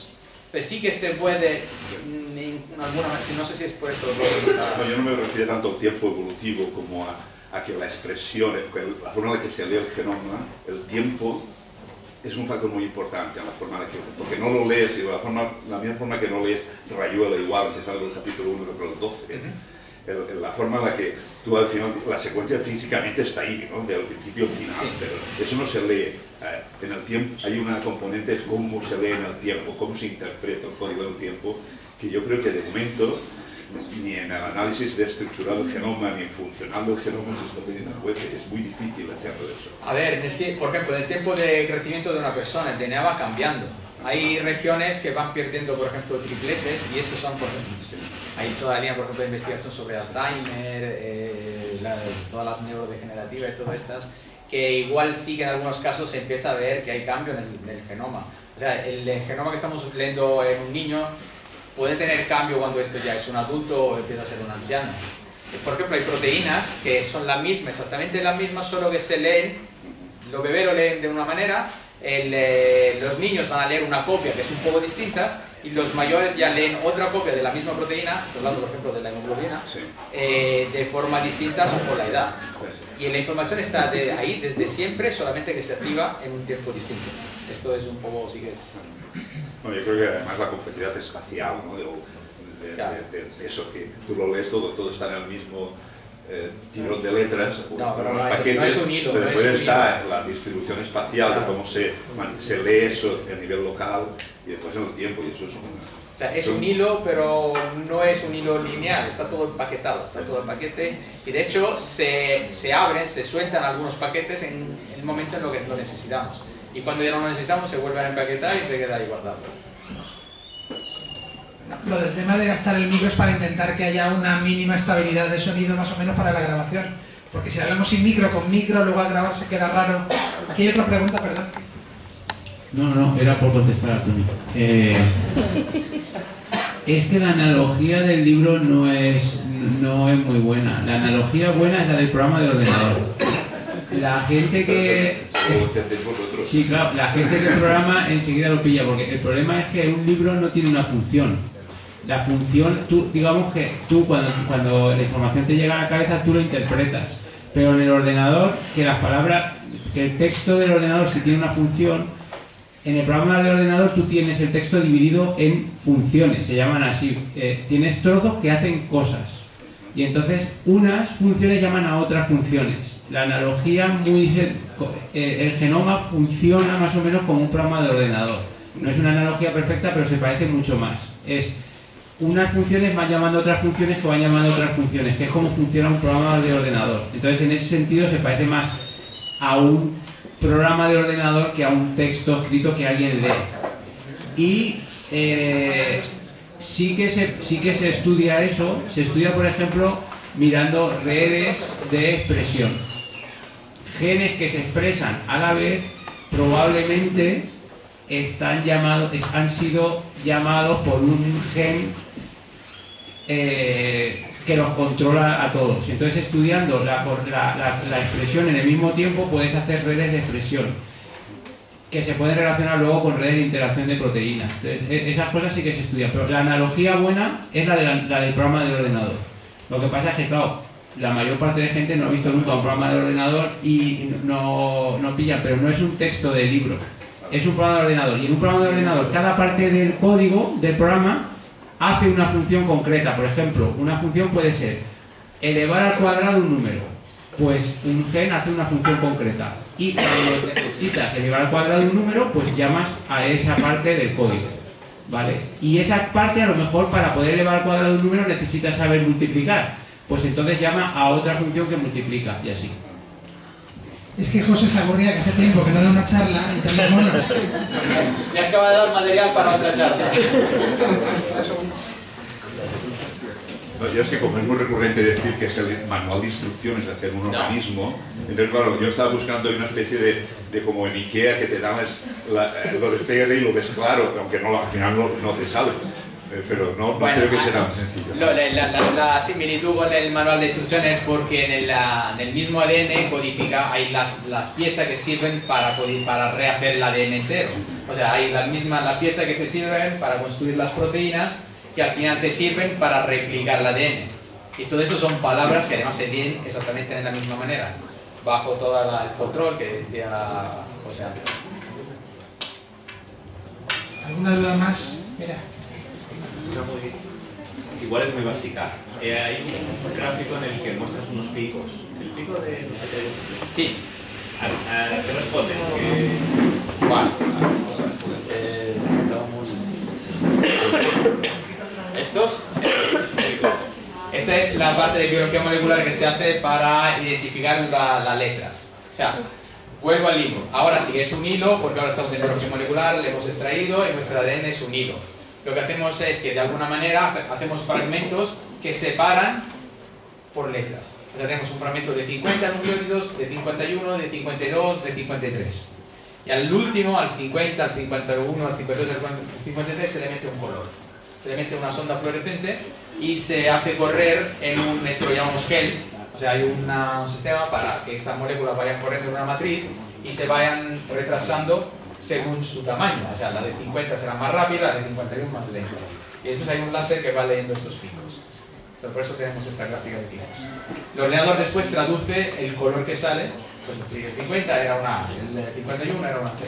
pues sí que se puede, en alguna manera, no sé si es por esto. No, yo no me refiero tanto al tiempo evolutivo como a, a que la expresión, la forma en la que se lee el genoma, el tiempo es un factor muy importante, la forma de que, porque no lo lees, digo, la, forma, la misma forma que no lees Rayuela igual, empezando el capítulo uno por el doce, uh-huh. el, el, la forma en la que tú al final, la secuencia físicamente está ahí, ¿no? Del principio al final, sí. Pero eso no se lee. Eh, en el tiempo hay una componente, es cómo se lee en el tiempo, cómo se interpreta el código del tiempo, que yo creo que de momento ni en el análisis de estructural del genoma ni en funcional del genoma se está teniendo en cuenta. Es muy difícil hacerlo de eso. A ver, en el por ejemplo, en el tiempo de crecimiento de una persona, el D N A va cambiando. Hay regiones que van perdiendo, por ejemplo, tripletes, y estos son, por ejemplo, hay toda la línea, por ejemplo, de investigación sobre Alzheimer, eh, la, todas las neurodegenerativas y todas estas, que igual sí que en algunos casos se empieza a ver que hay cambio en el, en el genoma. O sea, el, el genoma que estamos leyendo en un niño puede tener cambio cuando esto ya es un adulto o empieza a ser un anciano. Por ejemplo, hay proteínas que son la misma, exactamente la misma, solo que se leen, los bebés lo leen de una manera, el, eh, los niños van a leer una copia que es un poco distinta y los mayores ya leen otra copia de la misma proteína, hablando por ejemplo de la hemoglobina, sí. eh, de forma distinta por la edad. Y la información está de ahí desde siempre, solamente que se activa en un tiempo distinto. Esto es un poco, sí que es... No, yo creo que además la complejidad espacial, ¿no? de, de, claro. de, de, de eso, que tú lo lees todo, todo está en el mismo eh, tirón de letras, no, pero no, paquetes, no es un hilo. pero no después es está hilo. La distribución espacial, claro. de cómo se, man, se lee eso a nivel local y después en el tiempo, y eso es un... O sea, es un hilo, pero no es un hilo lineal, está todo empaquetado, está todo el paquete, y de hecho se, se abren, se sueltan algunos paquetes en el momento en lo que lo necesitamos. Y cuando ya no lo necesitamos se vuelven a empaquetar y se queda ahí guardado. Lo del tema de gastar el micro es para intentar que haya una mínima estabilidad de sonido más o menos para la grabación. Porque si hablamos sin micro, con micro, luego al grabar se queda raro. Aquí hay otra pregunta, perdón. No, no, era por contestar a Tony. Eh, es que la analogía del libro no es, no es muy buena. La analogía buena es la del programa del ordenador. La gente que... Sí, claro, la gente que programa enseguida lo pilla, porque el problema es que un libro no tiene una función. La función, tú, digamos que tú cuando, cuando la información te llega a la cabeza, tú lo interpretas. Pero en el ordenador, que las palabras, que el texto del ordenador sí tiene una función, en el programa del ordenador tú tienes el texto dividido en funciones, se llaman así. Eh, tienes trozos que hacen cosas. Y entonces unas funciones llaman a otras funciones. La analogía muy... El genoma funciona más o menos como un programa de ordenador. No es una analogía perfecta, pero se parece mucho más. Es unas funciones van llamando a otras funciones que van llamando a otras funciones, que es como funciona un programa de ordenador. Entonces, en ese sentido, se parece más a un programa de ordenador que a un texto escrito que alguien lee. Y eh, sí, que se, sí que se estudia eso. Se estudia, por ejemplo, mirando redes de expresión. Genes que se expresan a la vez probablemente están llamados, han sido llamados por un gen eh, que los controla a todos. Entonces, estudiando la, la, la, la expresión en el mismo tiempo, puedes hacer redes de expresión que se pueden relacionar luego con redes de interacción de proteínas. Entonces, esas cosas sí que se estudian, pero la analogía buena es la, de la, la del programa del ordenador. Lo que pasa es que, claro, la mayor parte de gente no ha visto nunca un programa de ordenador y no, no pilla, pero no es un texto de libro, es un programa de ordenador. Y en un programa de ordenador, cada parte del código del programa hace una función concreta. Por ejemplo, una función puede ser elevar al cuadrado un número. Pues un gen hace una función concreta. Y cuando necesitas elevar al cuadrado un número, pues llamas a esa parte del código, ¿vale? Y esa parte, a lo mejor, para poder elevar al cuadrado un número, necesitas saber multiplicar. Pues entonces llama a otra función que multiplica, y así. Es que José se aburría que hace tiempo que no da una charla y también mono. Me acaba de dar material para otra charla. No, yo es que como es muy recurrente decir que es el manual de instrucciones de hacer un organismo, no. Entonces claro, yo estaba buscando una especie de, de como en Ikea que te dan, la, lo despegas ahí y lo ves claro, aunque no, al final no, no te sale. eh, pero no, no Bueno, creo que ah, sea tan sencillo. Lo, la, la, la similitud con el manual de instrucciones es porque en el, la, en el mismo A D N codifica, hay las, las piezas que sirven para, para rehacer el A D N entero. O sea, hay las mismas las piezas que te sirven para construir las proteínas que al final te sirven para replicar el A D N. Y todo eso son palabras que además se leen exactamente de la misma manera, bajo todo la, el control que decía José antes. ¿Alguna duda más? Mira. Una muy, igual es muy básica. Eh, hay un gráfico en el que muestras unos picos. ¿El pico de...? de sí. ¿A, a qué responde? Que... ¿Cuál? Eh, ¿Estos? Esta es la parte de biología molecular que se hace para identificar la, las letras. O sea, vuelvo al hilo. Ahora sí, es un hilo, porque ahora estamos en biología molecular, le hemos extraído y nuestro A D N es un hilo. Lo que hacemos es que de alguna manera hacemos fragmentos que separan por letras. O sea, tenemos un fragmento de cincuenta nucleótidos, de cincuenta y uno, de cincuenta y dos, de cincuenta y tres. Y al último, al cincuenta, al cincuenta y uno, al cincuenta y dos, al cincuenta y tres, se le mete un color. Se le mete una sonda fluorescente y se hace correr en un, esto lo llamamos gel. O sea, hay una, un sistema para que estas moléculas vayan corriendo en una matriz y se vayan retrasando según su tamaño. O sea, la de cincuenta será más rápida, la de cincuenta y uno más lenta. Y entonces hay un láser que va leyendo estos picos. Entonces, por eso tenemos esta gráfica de picos. El ordenador después traduce el color que sale. Pues si el cincuenta era una A, el cincuenta y uno era una C.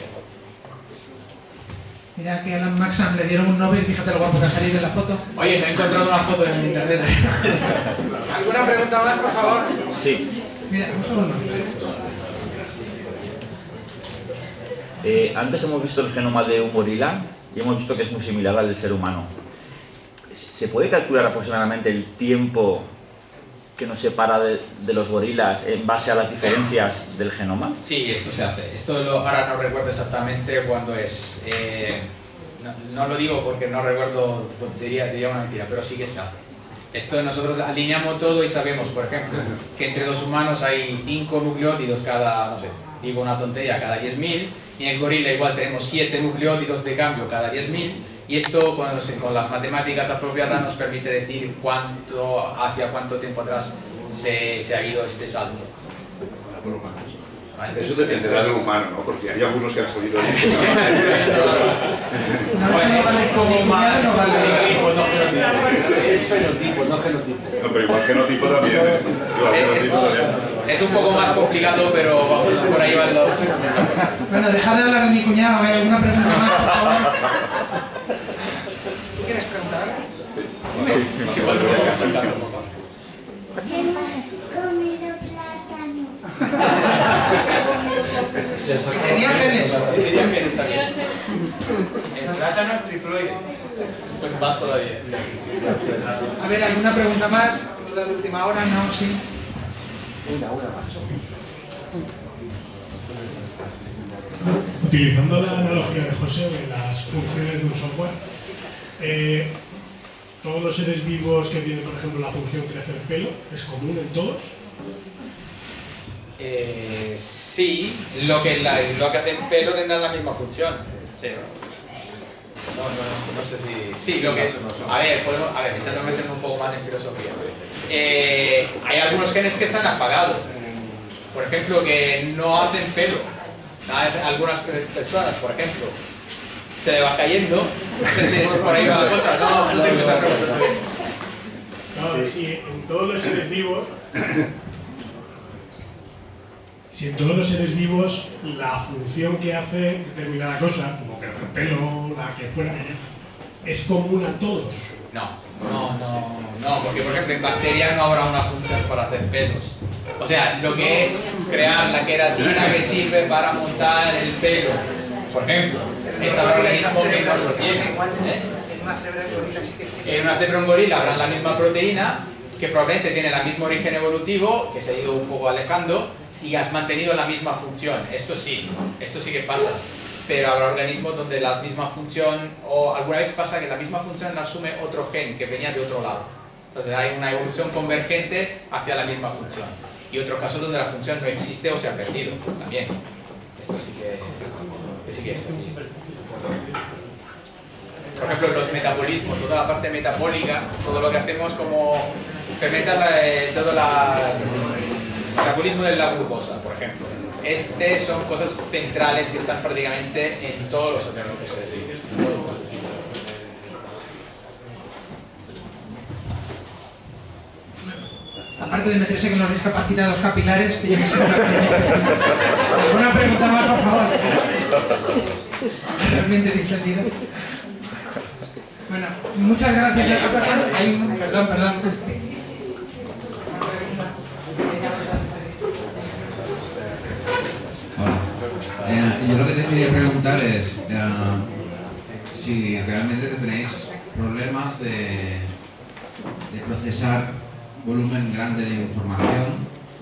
Mira que a Alan Maxam le dieron un Nobel, fíjate lo guapo que ha salido en la foto. Oye, me he encontrado una foto en internet. ¿Alguna pregunta más, por favor? Sí. Mira, un segundo. Eh, antes hemos visto el genoma de un gorila y hemos visto que es muy similar al del ser humano. ¿Se puede calcular aproximadamente el tiempo que nos separa de, de los gorilas en base a las diferencias del genoma? Sí, esto se hace. Esto lo, ahora no recuerdo exactamente cuándo es. Eh, no, no lo digo porque no recuerdo, diría, diría una mentira, pero sí que se hace. Esto nosotros alineamos todo y sabemos, por ejemplo, que entre los humanos hay cinco nucleótidos cada, no sé, digo una tontería, cada diez mil, y en el gorila igual tenemos siete nucleótidos de cambio cada diez mil, y esto cuando se, con las matemáticas apropiadas nos permite decir cuánto, hacia cuánto tiempo atrás se, se ha ido este salto. ¿Vale? Eso dependerá del humano, ¿no? Porque hay algunos que han salido de bueno, es un poco más... Es fenotipo, no genotipo. No, pero igual genotipo también. ¿eh? Igual genotipo también. Es un poco más complicado, pero vamos, por ahí van los... Bueno, dejad de hablar de mi cuñado, ¿hay alguna pregunta más, por favor? ¿Tú quieres preguntar? Sí, igual te dejas en casa, por favor. Tenía genes. Tenía genes también. El plátano es triploide. Pues más todavía. A ver, ¿alguna pregunta más? ¿Duda de última hora? No, sí. Una, una más. Utilizando la analogía de José de las funciones de un software, eh, todos los seres vivos que tienen, por ejemplo, la función crecer pelo, ¿es común en todos? Eh, sí, lo que, la, lo que hacen pelo tendrá la misma función. Sí. No, no, no sé si... Sí, lo que... A ver, podemos... A ver, intentando meterme un poco más en filosofía. Eh, hay algunos genes que están apagados. Por ejemplo, que no hacen pelo. Algunas personas, por ejemplo, se le va cayendo. No sé si es por ahí va la cosa. No, no tengo que estar preguntando bien. No, si en todos los seres vivos... Si en todos los seres vivos la función que hace determinada cosa, como crecer pelo, la que fuera, es común a todos. No, no, no, no, porque por ejemplo en bacterias no habrá una función para hacer pelos. O sea, lo que es crear la queratina que sirve para montar el pelo, por ejemplo, está el organismo que no lo tiene. En una cebra en gorila sí que tiene. En una cebra en gorila habrá la misma proteína, que probablemente tiene el mismo origen evolutivo, que se ha ido un poco alejando, y has mantenido la misma función. Esto sí, esto sí que pasa. Pero habrá organismos donde la misma función, o alguna vez pasa que la misma función la asume otro gen que venía de otro lado. Entonces hay una evolución convergente hacia la misma función. Y otros casos donde la función no existe o se ha perdido también. Esto sí que, que sí que es así. por ejemplo, los metabolismos, toda la parte metabólica, todo lo que hacemos como fermentar la, eh, todo la, el metabolismo de la glucosa, por ejemplo. Este son cosas centrales que están prácticamente en todos los órganos que se describen. Aparte de meterse con los discapacitados capilares, que yo que sé la ¿alguna pregunta más, por favor? Realmente distendido. Bueno, muchas gracias. Hay un, perdón, perdón. Hola. Eh, yo lo que te quería preguntar es eh, si realmente tenéis problemas de, de procesar volumen grande de información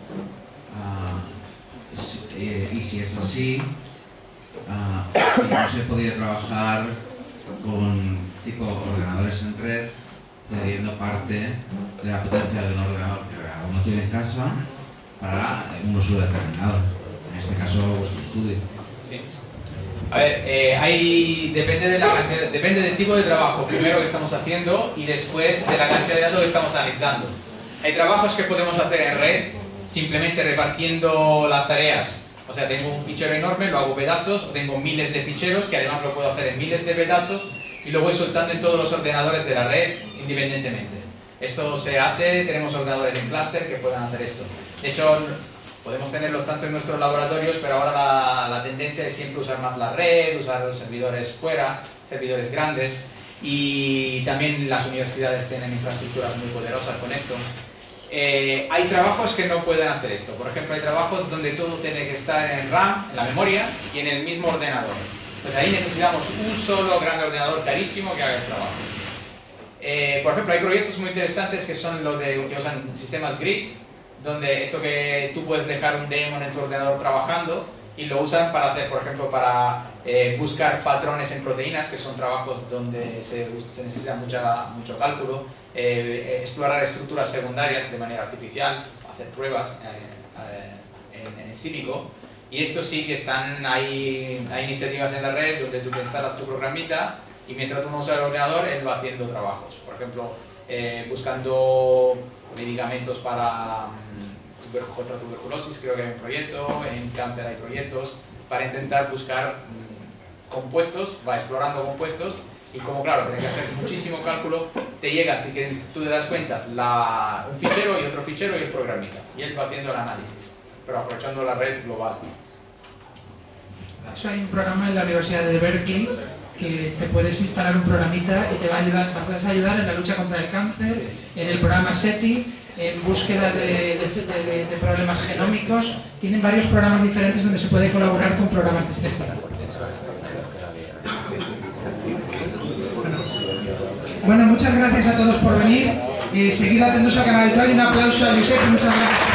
uh, si, eh, y si es así, uh, si no se podría trabajar con tipo ordenadores en red cediendo parte de la potencia de un ordenador que uno tiene en casa para un uso determinado, en este caso vuestro estudio. Sí. A ver, eh, hay, depende, de la cantidad, depende del tipo de trabajo primero que estamos haciendo y después de la cantidad de datos que estamos analizando. Hay trabajos que podemos hacer en red simplemente repartiendo las tareas. O sea, tengo un fichero enorme, lo hago pedazos, tengo miles de ficheros que además lo puedo hacer en miles de pedazos y lo voy soltando en todos los ordenadores de la red independientemente. Esto se hace, tenemos ordenadores en clúster que puedan hacer esto. De hecho, podemos tenerlos tanto en nuestros laboratorios, pero ahora la, la tendencia es siempre usar más la red, usar servidores fuera, servidores grandes, y también las universidades tienen infraestructuras muy poderosas con esto. Eh, hay trabajos que no pueden hacer esto. Por ejemplo, hay trabajos donde todo tiene que estar en RAM, en la memoria y en el mismo ordenador. Pues ahí necesitamos un solo gran ordenador carísimo que haga el trabajo. Eh, por ejemplo, hay proyectos muy interesantes que son los de, que usan sistemas grid, donde esto que tú puedes dejar un daemon en tu ordenador trabajando y lo usan para hacer, por ejemplo, para eh, buscar patrones en proteínas, que son trabajos donde se, se necesita mucha, mucho cálculo, eh, explorar estructuras secundarias de manera artificial, hacer pruebas eh, eh, en, en sílico. Y esto sí que están, hay, hay iniciativas en la red donde tú te instalas tu programita y mientras tú no usas el ordenador, él va haciendo trabajos. Por ejemplo, eh, buscando medicamentos para um, tuber contra tuberculosis, creo que hay un proyecto, en cáncer hay proyectos, para intentar buscar um, compuestos, va explorando compuestos y como claro, tiene que hacer muchísimo cálculo, te llega, así que tú te das cuenta, la, un fichero y otro fichero y el programita, y él va haciendo el análisis, pero aprovechando la red global. De hecho, hay un programa en la Universidad de Berkeley que te puedes instalar un programita y te va a ayudar, te puedes ayudar en la lucha contra el cáncer, en el programa SETI, en búsqueda de, de, de, de problemas genómicos. Tienen varios programas diferentes donde se puede colaborar con programas de este estilo. Bueno, muchas gracias a todos por venir. Eh, seguid atentos a Canal Habitual y un aplauso a Josep. Muchas gracias.